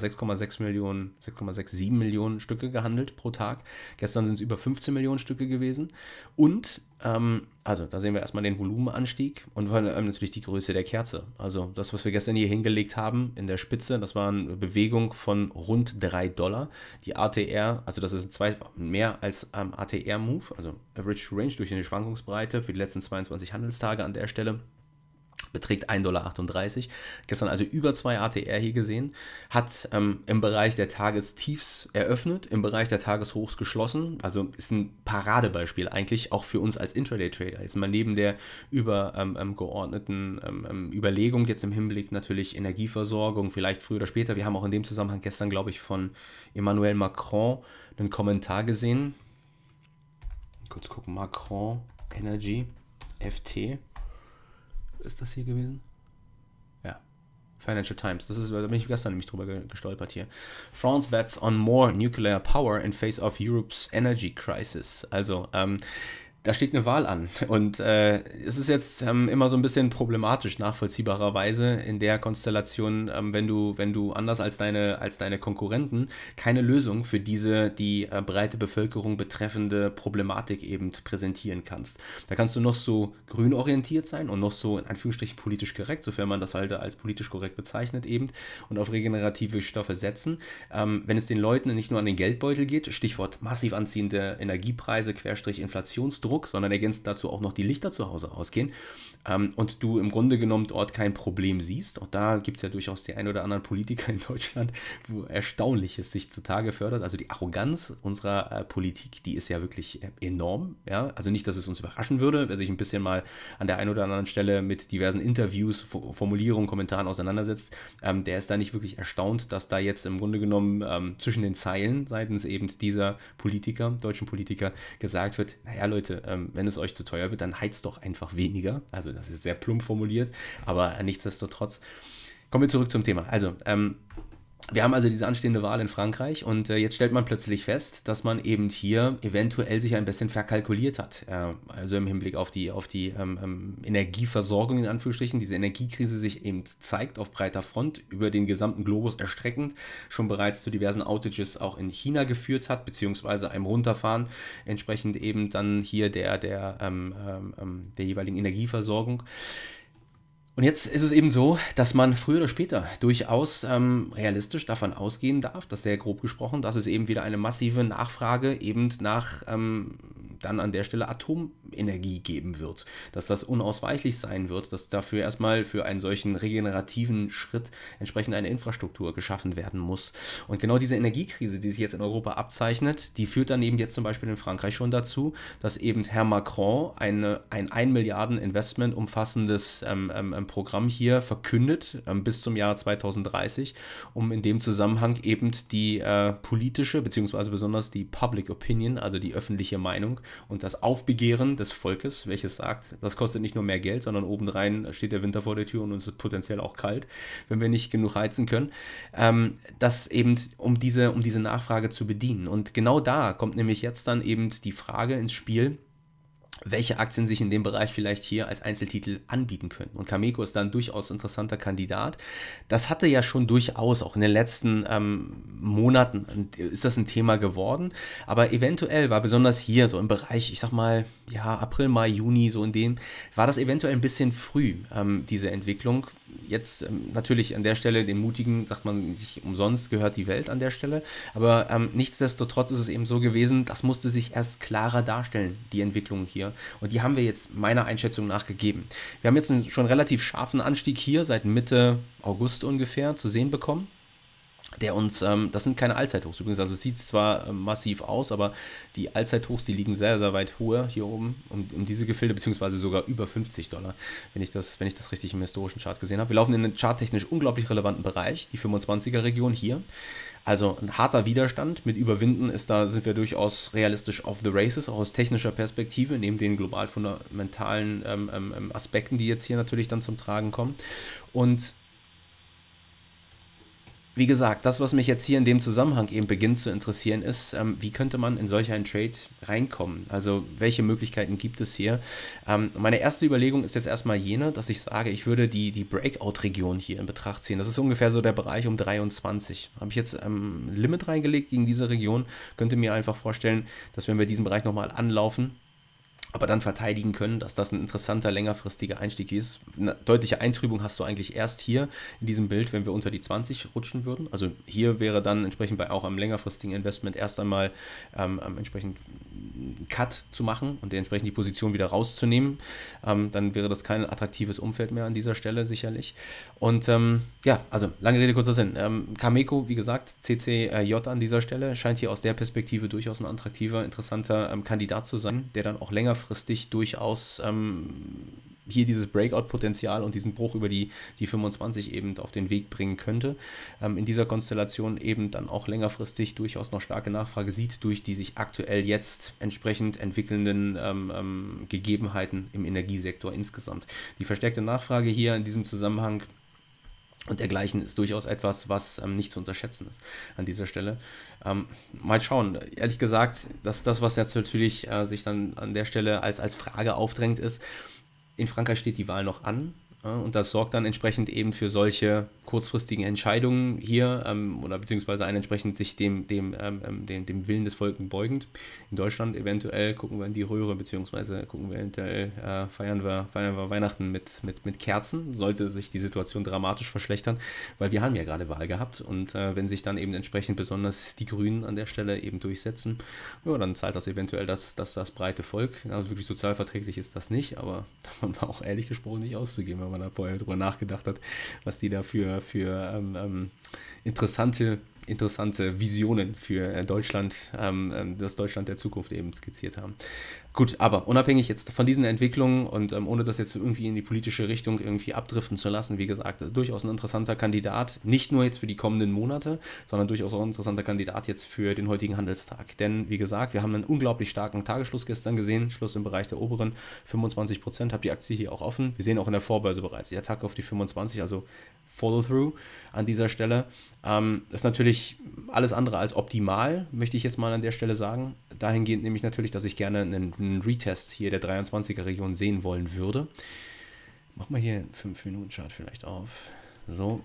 6,67 Millionen Stücke gehandelt pro Tag. Gestern sind es über 15 Millionen Stücke gewesen. Und, also da sehen wir erstmal den Volumenanstieg und vor allem natürlich die Größe der Kerze. Also das, was wir gestern hier hingelegt haben in der Spitze, das war eine Bewegung von rund $3. Die ATR, also das ist mehr als ATR-Move, also Average Range durch eine Schwankungsbreite für die letzten 22 Handelstage an der Stelle, beträgt $1,38. Gestern also über 2 ATR hier gesehen, hat im Bereich der Tagestiefs eröffnet, im Bereich der Tageshochs geschlossen, also ist ein Paradebeispiel eigentlich auch für uns als Intraday-Trader. Jetzt mal neben der geordneten Überlegung jetzt im Hinblick natürlich Energieversorgung, vielleicht früher oder später. Wir haben auch in dem Zusammenhang gestern, glaube ich, von Emmanuel Macron einen Kommentar gesehen. Kurz gucken, Macron, Energy, FT. Ist das hier gewesen? Ja. Financial Times. Da bin ich gestern nämlich drüber gestolpert hier. France bets on more nuclear power in face of Europe's energy crisis. Also, da steht eine Wahl an und es ist jetzt immer so ein bisschen problematisch, nachvollziehbarerweise in der Konstellation, wenn du anders als deine Konkurrenten keine Lösung für die breite Bevölkerung betreffende Problematik eben präsentieren kannst. Da kannst du noch so grün orientiert sein und noch so in Anführungsstrichen politisch korrekt, sofern man das halt als politisch korrekt bezeichnet eben, und auf regenerative Stoffe setzen. Wenn es den Leuten nicht nur an den Geldbeutel geht, Stichwort massiv anziehende Energiepreise, Querstrich Inflationsdruck, sondern ergänzt dazu auch noch die Lichter zu Hause ausgehen und du im Grunde genommen dort kein Problem siehst. Auch da gibt es ja durchaus die ein oder anderen Politiker in Deutschland, wo Erstaunliches sich zutage fördert. Also die Arroganz unserer Politik, die ist ja wirklich enorm. Ja? Also nicht, dass es uns überraschen würde, wer sich ein bisschen mal an der einen oder anderen Stelle mit diversen Interviews, Formulierungen, Kommentaren auseinandersetzt, der ist da nicht wirklich erstaunt, dass da jetzt im Grunde genommen zwischen den Zeilen seitens eben dieser Politiker, deutschen Politiker, gesagt wird, naja Leute, wenn es euch zu teuer wird, dann heizt doch einfach weniger. Also das ist sehr plump formuliert, aber nichtsdestotrotz. Kommen wir zurück zum Thema. Also, wir haben also diese anstehende Wahl in Frankreich und jetzt stellt man plötzlich fest, dass man eben hier eventuell sich ein bisschen verkalkuliert hat. Also im Hinblick auf die Energieversorgung in Anführungsstrichen, diese Energiekrise sich eben zeigt auf breiter Front über den gesamten Globus erstreckend, schon bereits zu diversen Outages auch in China geführt hat, beziehungsweise einem Runterfahren entsprechend eben dann hier der jeweiligen Energieversorgung. Und jetzt ist es eben so, dass man früher oder später durchaus realistisch davon ausgehen darf, das sehr grob gesprochen, dass es eben wieder eine massive Nachfrage eben nach dann an der Stelle Atomenergie geben wird, dass das unausweichlich sein wird, dass dafür erstmal für einen solchen regenerativen Schritt entsprechend eine Infrastruktur geschaffen werden muss. Und genau diese Energiekrise, die sich jetzt in Europa abzeichnet, die führt dann eben jetzt zum Beispiel in Frankreich schon dazu, dass eben Herr Macron ein 1 Milliarden Investment umfassendes Programm hier verkündet bis zum Jahr 2030, um in dem Zusammenhang eben die politische beziehungsweise besonders die Public Opinion, also die öffentliche Meinung und das Aufbegehren des Volkes, welches sagt, das kostet nicht nur mehr Geld, sondern obendrein steht der Winter vor der Tür und uns ist potenziell auch kalt, wenn wir nicht genug heizen können, das eben um diese Nachfrage zu bedienen. Und genau da kommt nämlich jetzt dann eben die Frage ins Spiel, welche Aktien sich in dem Bereich vielleicht hier als Einzeltitel anbieten können. Und Cameco ist da ein durchaus interessanter Kandidat. Das hatte ja schon durchaus auch in den letzten Monaten ist das ein Thema geworden, aber eventuell war besonders hier so im Bereich, ich sag mal, ja, April, Mai, Juni, so in dem, war das eventuell ein bisschen früh, diese Entwicklung. jetzt natürlich an der Stelle den Mutigen, sagt man nicht umsonst, gehört die Welt an der Stelle. Aber nichtsdestotrotz ist es eben so gewesen, das musste sich erst klarer darstellen, die Entwicklung hier. Und die haben wir jetzt meiner Einschätzung nach gegeben. Wir haben jetzt einen schon relativ scharfen Anstieg hier seit Mitte August ungefähr zu sehen bekommen, der uns, das sind keine Allzeithochs übrigens, also es sieht zwar massiv aus, aber die Allzeithochs, die liegen sehr, sehr weit höher hier oben um diese Gefilde, beziehungsweise sogar über $50, wenn ich das richtig im historischen Chart gesehen habe. Wir laufen in einen charttechnisch unglaublich relevanten Bereich, die 25er-Region hier. Also ein harter Widerstand mit Überwinden sind wir durchaus realistisch off the races, auch aus technischer Perspektive, neben den global fundamentalen Aspekten, die jetzt hier natürlich dann zum Tragen kommen. Und wie gesagt, das, was mich jetzt hier in dem Zusammenhang eben beginnt zu interessieren, ist, wie könnte man in solch einen Trade reinkommen? Also welche Möglichkeiten gibt es hier? Meine erste Überlegung ist jetzt erstmal jene, dass ich sage, ich würde die Breakout-Region hier in Betracht ziehen. Das ist ungefähr so der Bereich um 23. Habe ich jetzt ein Limit reingelegt gegen diese Region, könnte mir einfach vorstellen, dass wenn wir diesen Bereich nochmal anlaufen, aber dann verteidigen können, dass das ein interessanter, längerfristiger Einstieg ist. Eine deutliche Eintrübung hast du eigentlich erst hier in diesem Bild, wenn wir unter die 20 rutschen würden. Also hier wäre dann entsprechend bei auch einem längerfristigen Investment erst einmal entsprechend einen Cut zu machen und entsprechend die Position wieder rauszunehmen. Dann wäre das kein attraktives Umfeld mehr an dieser Stelle sicherlich. Und ja, also lange Rede, kurzer Sinn. Cameco, wie gesagt, CCJ an dieser Stelle, scheint hier aus der Perspektive durchaus ein attraktiver, interessanter Kandidat zu sein, der dann auch längerfristig durchaus hier dieses Breakout-Potenzial und diesen Bruch über die 25 eben auf den Weg bringen könnte. In dieser Konstellation eben dann auch längerfristig durchaus noch starke Nachfrage sieht durch die sich aktuell jetzt entsprechend entwickelnden Gegebenheiten im Energiesektor insgesamt. Die verstärkte Nachfrage hier in diesem Zusammenhang und dergleichen ist durchaus etwas, was nicht zu unterschätzen ist an dieser Stelle. Mal schauen. Ehrlich gesagt, das was jetzt natürlich sich dann an der Stelle als Frage aufdrängt, ist, in Frankreich steht die Wahl noch an. Und das sorgt dann entsprechend eben für solche kurzfristigen Entscheidungen hier oder beziehungsweise entsprechend sich dem Willen des Volkes beugend. In Deutschland eventuell gucken wir in die Röhre, beziehungsweise gucken wir eventuell, feiern wir Weihnachten mit Kerzen, sollte sich die Situation dramatisch verschlechtern, weil wir haben ja gerade Wahl gehabt und wenn sich dann eben entsprechend besonders die Grünen an der Stelle eben durchsetzen, ja, dann zahlt das eventuell das breite Volk. Also wirklich sozialverträglich ist das nicht, aber davon war auch ehrlich gesprochen nicht auszugehen, wenn man da vorher drüber nachgedacht hat, was die da für interessante Visionen für Deutschland, das Deutschland der Zukunft eben skizziert haben. Gut, aber unabhängig jetzt von diesen Entwicklungen und ohne das jetzt irgendwie in die politische Richtung irgendwie abdriften zu lassen, wie gesagt, durchaus ein interessanter Kandidat, nicht nur jetzt für die kommenden Monate, sondern durchaus auch ein interessanter Kandidat jetzt für den heutigen Handelstag. Denn, wie gesagt, wir haben einen unglaublich starken Tagesschluss gestern gesehen, Schluss im Bereich der oberen 25%, habe die Aktie hier auch offen. Wir sehen auch in der Vorbörse bereits die Attacke auf die 25, also Follow-through an dieser Stelle. Ist natürlich alles andere als optimal, möchte ich jetzt mal an der Stelle sagen. Dahingehend nämlich natürlich, dass ich gerne einen Retest hier der 23er-Region sehen wollen würde. Mach mal hier einen 5-Minuten-Chart vielleicht auf. So.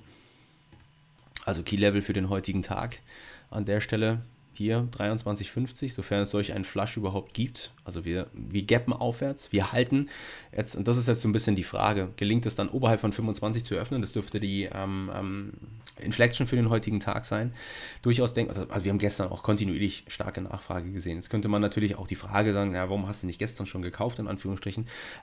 Also Key-Level für den heutigen Tag an der Stelle. Hier 23,50, sofern es solch einen Flush überhaupt gibt. Also wir gappen aufwärts, wir halten jetzt, und das ist jetzt so ein bisschen die Frage, gelingt es dann oberhalb von 25 zu öffnen? Das dürfte die Inflection für den heutigen Tag sein. Durchaus denken, also wir haben gestern auch kontinuierlich starke Nachfrage gesehen. Jetzt könnte man natürlich auch die Frage sagen, ja, warum hast du nicht gestern schon gekauft, in Anführungsstrichen.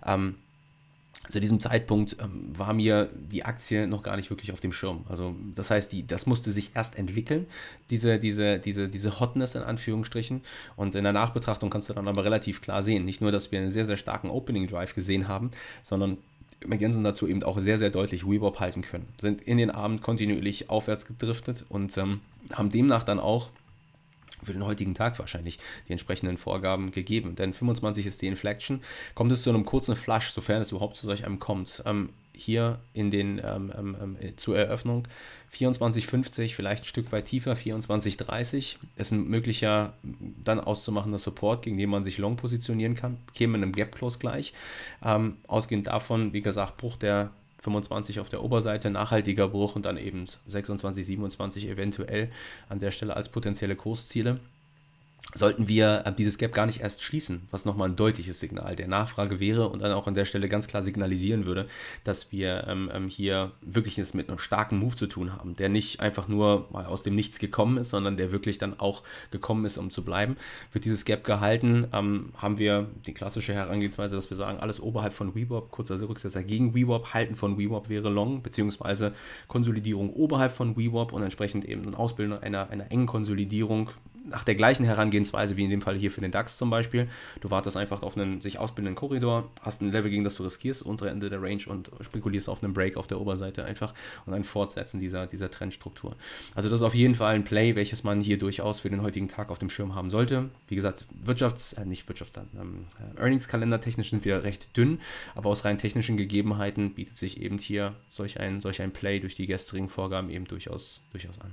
Zu diesem Zeitpunkt war mir die Aktie noch gar nicht wirklich auf dem Schirm. Also das heißt, das musste sich erst entwickeln, diese Hotness in Anführungsstrichen. Und in der Nachbetrachtung kannst du dann aber relativ klar sehen, nicht nur, dass wir einen sehr, sehr starken Opening Drive gesehen haben, sondern im Ergänzen dazu eben auch sehr, sehr deutlich Rebop halten können. Sind in den Abend kontinuierlich aufwärts gedriftet und haben demnach dann auch für den heutigen Tag wahrscheinlich die entsprechenden Vorgaben gegeben. Denn 25 ist die Inflection. Kommt es zu einem kurzen Flush, sofern es überhaupt zu solch einem kommt, hier in den zur Eröffnung 24,50, vielleicht ein Stück weit tiefer, 24,30 ist ein möglicher dann auszumachender Support, gegen den man sich long positionieren kann, käme in einem Gap Close gleich. Ausgehend davon, wie gesagt, Bruch der 25 auf der Oberseite, nachhaltiger Bruch und dann eben 26, 27 eventuell an der Stelle als potenzielle Kursziele. sollten wir dieses Gap gar nicht erst schließen, was nochmal ein deutliches Signal der Nachfrage wäre und dann auch an der Stelle ganz klar signalisieren würde, dass wir hier wirklich es mit einem starken Move zu tun haben, der nicht einfach nur mal aus dem Nichts gekommen ist, sondern der wirklich dann auch gekommen ist, um zu bleiben. Wird dieses Gap gehalten, haben wir die klassische Herangehensweise, dass wir sagen, alles oberhalb von VWAP, kurzer Rücksetzer gegen VWAP, Halten von VWAP wäre Long, beziehungsweise Konsolidierung oberhalb von VWAP und entsprechend eben ein Ausbilden einer engen Konsolidierung nach der gleichen Herangehensweise wie in dem Fall hier für den DAX zum Beispiel. Du wartest einfach auf einen sich ausbildenden Korridor, hast ein Level, gegen das du riskierst, untere Ende der Range und spekulierst auf einen Break auf der Oberseite einfach und ein Fortsetzen dieser Trendstruktur. Also das ist auf jeden Fall ein Play, welches man hier durchaus für den heutigen Tag auf dem Schirm haben sollte. Wie gesagt, Earnings-Kalender technisch sind wir recht dünn, aber aus rein technischen Gegebenheiten bietet sich eben hier solch ein Play durch die gestrigen Vorgaben eben durchaus an.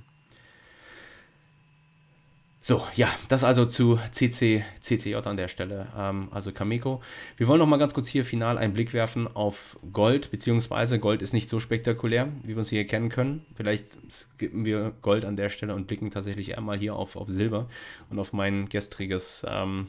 So, ja, das also zu CCJ an der Stelle, also Cameco. Wir wollen noch mal ganz kurz hier final einen Blick werfen auf Gold, beziehungsweise Gold ist nicht so spektakulär, wie wir uns hier erkennen können. Vielleicht skippen wir Gold an der Stelle und blicken tatsächlich eher mal hier auf Silber und auf mein gestriges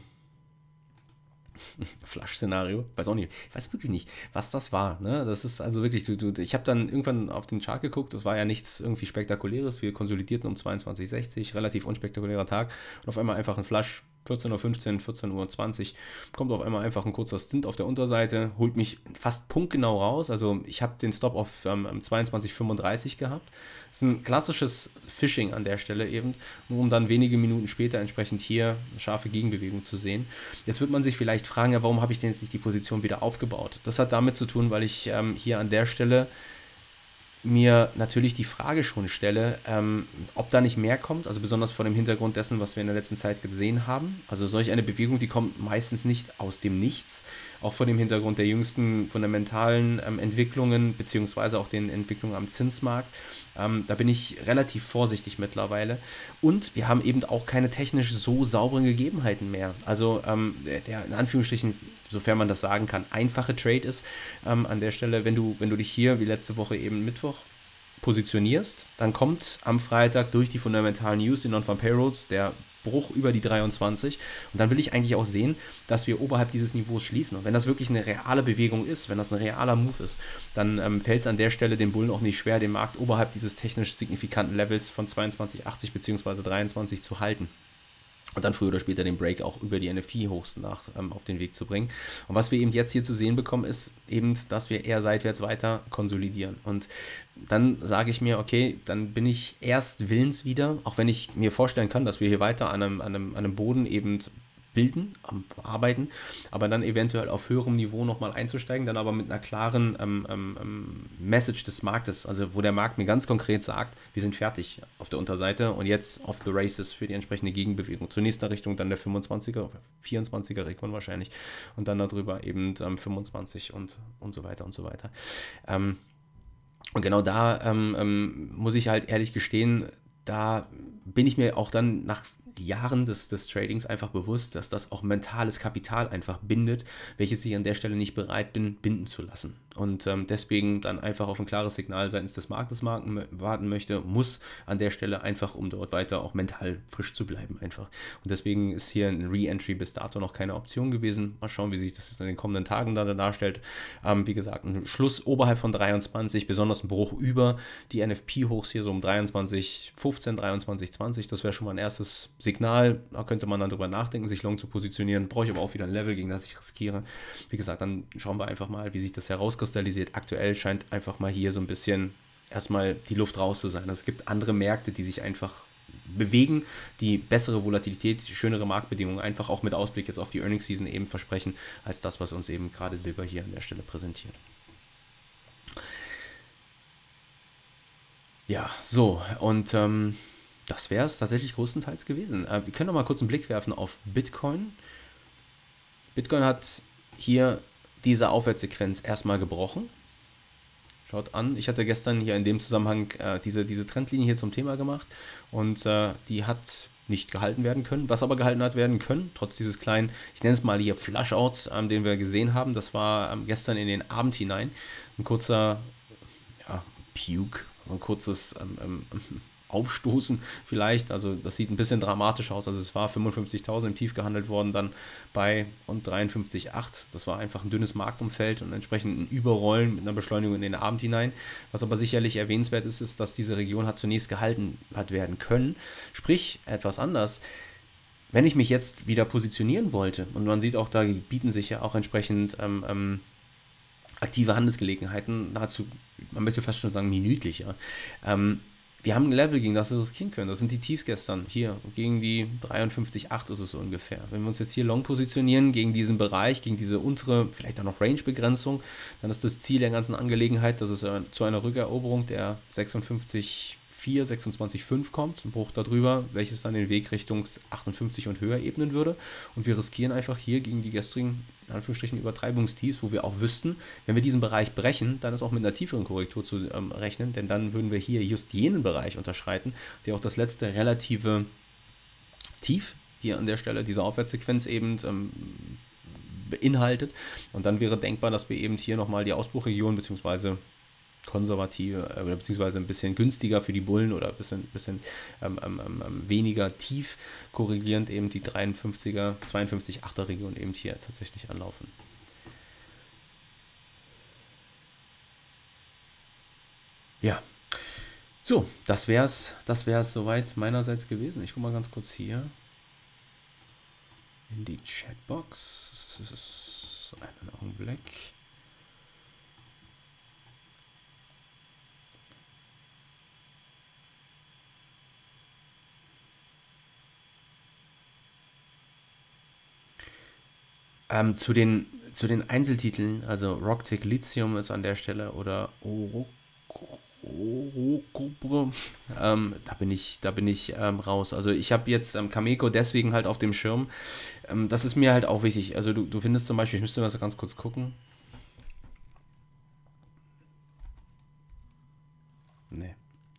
Flush-Szenario. Weiß auch nicht, ich weiß wirklich nicht, was das war. Ne? Das ist also wirklich, ich habe dann irgendwann auf den Chart geguckt, das war ja nichts irgendwie Spektakuläres. Wir konsolidierten um 22,60, relativ unspektakulärer Tag und auf einmal einfach ein Flush. 14:15 Uhr, 14:20 Uhr, kommt auf einmal einfach ein kurzer Stint auf der Unterseite, holt mich fast punktgenau raus, also ich habe den Stop auf 22:35 gehabt. Das ist ein klassisches Phishing an der Stelle eben, nur um dann wenige Minuten später entsprechend hier eine scharfe Gegenbewegung zu sehen. Jetzt wird man sich vielleicht fragen, ja, warum habe ich denn jetzt nicht die Position wieder aufgebaut? Das hat damit zu tun, weil ich hier an der Stelle mir natürlich die Frage schon stelle, ob da nicht mehr kommt, also besonders vor dem Hintergrund dessen, was wir in der letzten Zeit gesehen haben. Also solch eine Bewegung, die kommt meistens nicht aus dem Nichts, auch vor dem Hintergrund der jüngsten fundamentalen Entwicklungen, beziehungsweise auch den Entwicklungen am Zinsmarkt. Da bin ich relativ vorsichtig mittlerweile. Und wir haben eben auch keine technisch so sauberen Gegebenheiten mehr. Also der in Anführungsstrichen, sofern man das sagen kann, einfache Trade ist an der Stelle, wenn du dich hier, wie letzte Woche eben Mittwoch, positionierst, dann kommt am Freitag durch die fundamentalen News in Non-Farm Payrolls der Bruch über die 23 und dann will ich eigentlich auch sehen, dass wir oberhalb dieses Niveaus schließen und wenn das wirklich eine reale Bewegung ist, wenn das ein realer Move ist, dann fällt es an der Stelle den Bullen auch nicht schwer, den Markt oberhalb dieses technisch signifikanten Levels von 22,80 bzw. 23 zu halten. Und dann früher oder später den Break auch über die NFP-Hochs auf den Weg zu bringen. Und was wir eben jetzt hier zu sehen bekommen, ist eben, dass wir eher seitwärts weiter konsolidieren. Und dann sage ich mir, okay, dann bin ich erst willens wieder, auch wenn ich mir vorstellen kann, dass wir hier weiter an einem Boden eben bilden, arbeiten, aber dann eventuell auf höherem Niveau nochmal einzusteigen, dann aber mit einer klaren Message des Marktes, also wo der Markt mir ganz konkret sagt, wir sind fertig auf der Unterseite und jetzt off the races für die entsprechende Gegenbewegung. Zunächst in Richtung dann der 25er, 24er Region wahrscheinlich und dann darüber eben 25 und so weiter und so weiter. Und genau da muss ich halt ehrlich gestehen, da bin ich mir auch dann nach Jahren des Tradings einfach bewusst, dass das auch mentales Kapital einfach bindet, welches ich an der Stelle nicht bereit bin, binden zu lassen. Und deswegen dann einfach auf ein klares Signal seitens des Marktes warten möchte, muss an der Stelle einfach, um dort weiter auch mental frisch zu bleiben einfach. Und deswegen ist hier ein Re-Entry bis dato noch keine Option gewesen. Mal schauen, wie sich das jetzt in den kommenden Tagen da darstellt. Wie gesagt, ein Schluss oberhalb von 23, besonders ein Bruch über die NFP-Hochs hier so um 23,15, 23,20. Das wäre schon mal ein erstes Signal. Da könnte man dann drüber nachdenken, sich long zu positionieren. Brauche ich aber auch wieder ein Level, gegen das ich riskiere. Wie gesagt, dann schauen wir einfach mal, wie sich das herauskristallisiert. Aktuell scheint einfach mal hier so ein bisschen erstmal die Luft raus zu sein. Also es gibt andere Märkte, die sich einfach bewegen, die bessere Volatilität, die schönere Marktbedingungen einfach auch mit Ausblick jetzt auf die Earnings Season eben versprechen, als das, was uns eben gerade Silber hier an der Stelle präsentiert. Ja, so und das wäre es tatsächlich größtenteils gewesen. Wir können noch mal kurz einen Blick werfen auf Bitcoin. Bitcoin hat hier diese Aufwärtssequenz erstmal gebrochen. Schaut an, ich hatte gestern hier in dem Zusammenhang diese Trendlinie hier zum Thema gemacht und die hat nicht gehalten werden können. Was aber gehalten hat werden können, trotz dieses kleinen, ich nenne es mal hier Flushouts, den wir gesehen haben, das war gestern in den Abend hinein. Ein kurzer Puke, ein kurzes Aufstoßen vielleicht. Also das sieht ein bisschen dramatisch aus. Also es war 55.000 im Tief gehandelt worden, dann bei rund 53,8. Das war einfach ein dünnes Marktumfeld und entsprechend ein Überrollen mit einer Beschleunigung in den Abend hinein. Was aber sicherlich erwähnenswert ist, ist, dass diese Region hat zunächst gehalten hat werden können. Sprich, etwas anders. Wenn ich mich jetzt wieder positionieren wollte, und man sieht auch, da bieten sich ja auch entsprechend aktive Handelsgelegenheiten, dazu, man möchte fast schon sagen, minütlicher. Wir haben ein Level, gegen das wir riskieren können. Das sind die Tiefs gestern. Hier, gegen die 53,8 ist es so ungefähr. Wenn wir uns jetzt hier long positionieren, gegen diesen Bereich, gegen diese untere, vielleicht auch noch Range-Begrenzung, dann ist das Ziel der ganzen Angelegenheit, dass es zu einer Rückeroberung der 56,4, 26,5 kommt, ein Bruch darüber, welches dann den Weg Richtung 58 und höher ebnen würde. Und wir riskieren einfach hier gegen die gestrigen, in Anführungsstrichen, Übertreibungstiefs, wo wir auch wüssten, wenn wir diesen Bereich brechen, dann ist auch mit einer tieferen Korrektur zu rechnen, denn dann würden wir hier just jenen Bereich unterschreiten, der auch das letzte relative Tief hier an der Stelle, diese Aufwärtssequenz eben beinhaltet. Und dann wäre denkbar, dass wir eben hier nochmal die Ausbruchregion bzw. konservative oder beziehungsweise ein bisschen günstiger für die Bullen oder ein bisschen weniger tief korrigierend eben die 53er, 52,8er Region eben hier tatsächlich anlaufen. Ja, so, das wär's soweit meinerseits gewesen. Ich gucke mal ganz kurz hier in die Chatbox. Das ist einen Augenblick. Zu den Einzeltiteln, also Rocktick Lithium ist an der Stelle oder Orogruppe, da bin ich raus. Also ich habe jetzt Cameco deswegen halt auf dem Schirm. Das ist mir halt auch wichtig. Also du findest zum Beispiel, ich müsste mal so ganz kurz gucken. Nee.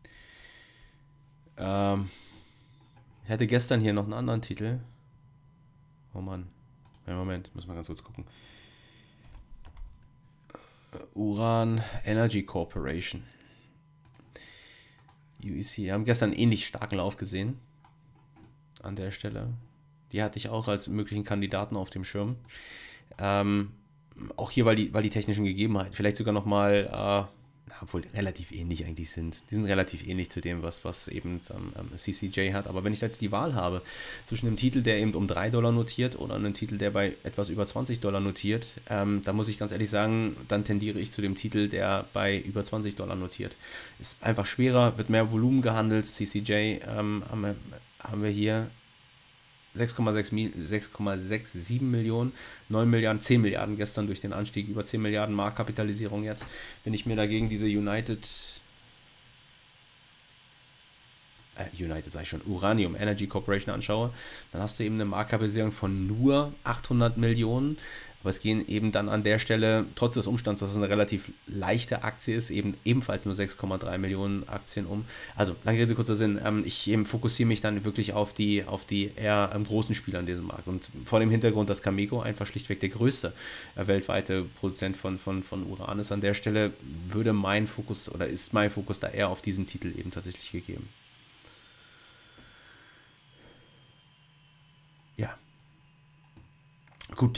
Ich hatte gestern hier noch einen anderen Titel. Oh Mann. Moment, muss mal ganz kurz gucken. Uran Energy Corporation. UEC. Wir haben gestern einen ähnlich starken Lauf gesehen. An der Stelle. Die hatte ich auch als möglichen Kandidaten auf dem Schirm. Auch hier, weil die technischen Gegebenheiten vielleicht sogar nochmal, obwohl relativ ähnlich eigentlich sind. Die sind relativ ähnlich zu dem, was eben CCJ hat. Aber wenn ich jetzt die Wahl habe zwischen einem Titel, der eben um $3 notiert oder einem Titel, der bei etwas über $20 notiert, da muss ich ganz ehrlich sagen, dann tendiere ich zu dem Titel, der bei über $20 notiert. Ist einfach schwerer, wird mehr Volumen gehandelt. CCJ haben wir hier 6,67 Millionen, 9 Milliarden, 10 Milliarden gestern durch den Anstieg, über 10 Milliarden Marktkapitalisierung jetzt. Wenn ich mir dagegen diese Uranium Energy Corporation anschaue, dann hast du eben eine Marktkapitalisierung von nur 800 Millionen. Aber es gehen eben dann an der Stelle, trotz des Umstands, dass es eine relativ leichte Aktie ist, ebenfalls nur 6,3 Millionen Aktien um. Also, lange Rede, kurzer Sinn, ich fokussiere mich dann wirklich auf die eher großen Spieler in diesem Markt. Und vor dem Hintergrund, dass Cameco einfach schlichtweg der größte weltweite Produzent von Uran ist, an der Stelle ist mein Fokus da eher auf diesem Titel eben tatsächlich gegeben. Ja. Gut,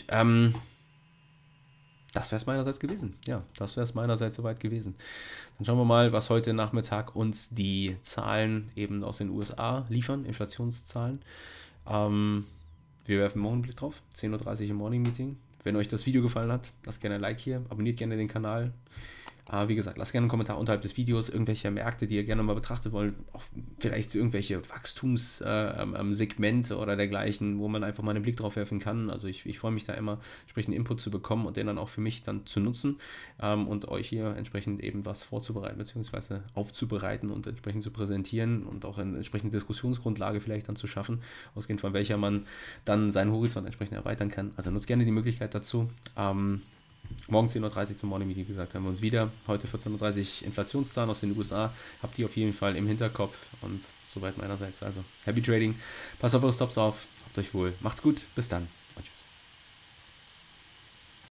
das wäre es meinerseits gewesen. Ja, das wäre es meinerseits soweit gewesen. Dann schauen wir mal, was heute Nachmittag uns die Zahlen eben aus den USA liefern, Inflationszahlen. Wir werfen morgen einen Blick drauf, 10:30 Uhr im Morning Meeting. Wenn euch das Video gefallen hat, lasst gerne ein Like hier, abonniert gerne den Kanal. Wie gesagt, lasst gerne einen Kommentar unterhalb des Videos, irgendwelche Märkte, die ihr gerne mal betrachtet wollt, auch vielleicht irgendwelche Wachstumssegmente oder dergleichen, wo man einfach mal einen Blick drauf werfen kann. Also ich freue mich da immer, entsprechenden Input zu bekommen und den dann auch für mich dann zu nutzen und euch hier entsprechend eben was vorzubereiten bzw. aufzubereiten und entsprechend zu präsentieren und auch eine entsprechende Diskussionsgrundlage vielleicht dann zu schaffen, ausgehend von welcher man dann seinen Horizont entsprechend erweitern kann. Also nutzt gerne die Möglichkeit dazu. Morgen 10:30 Uhr zum Morning Meeting, wie gesagt, haben wir uns wieder. Heute 14:30 Uhr Inflationszahlen aus den USA. Habt ihr auf jeden Fall im Hinterkopf und soweit meinerseits. Also, Happy Trading. Passt auf eure Stops auf. Habt euch wohl. Macht's gut. Bis dann. Und tschüss.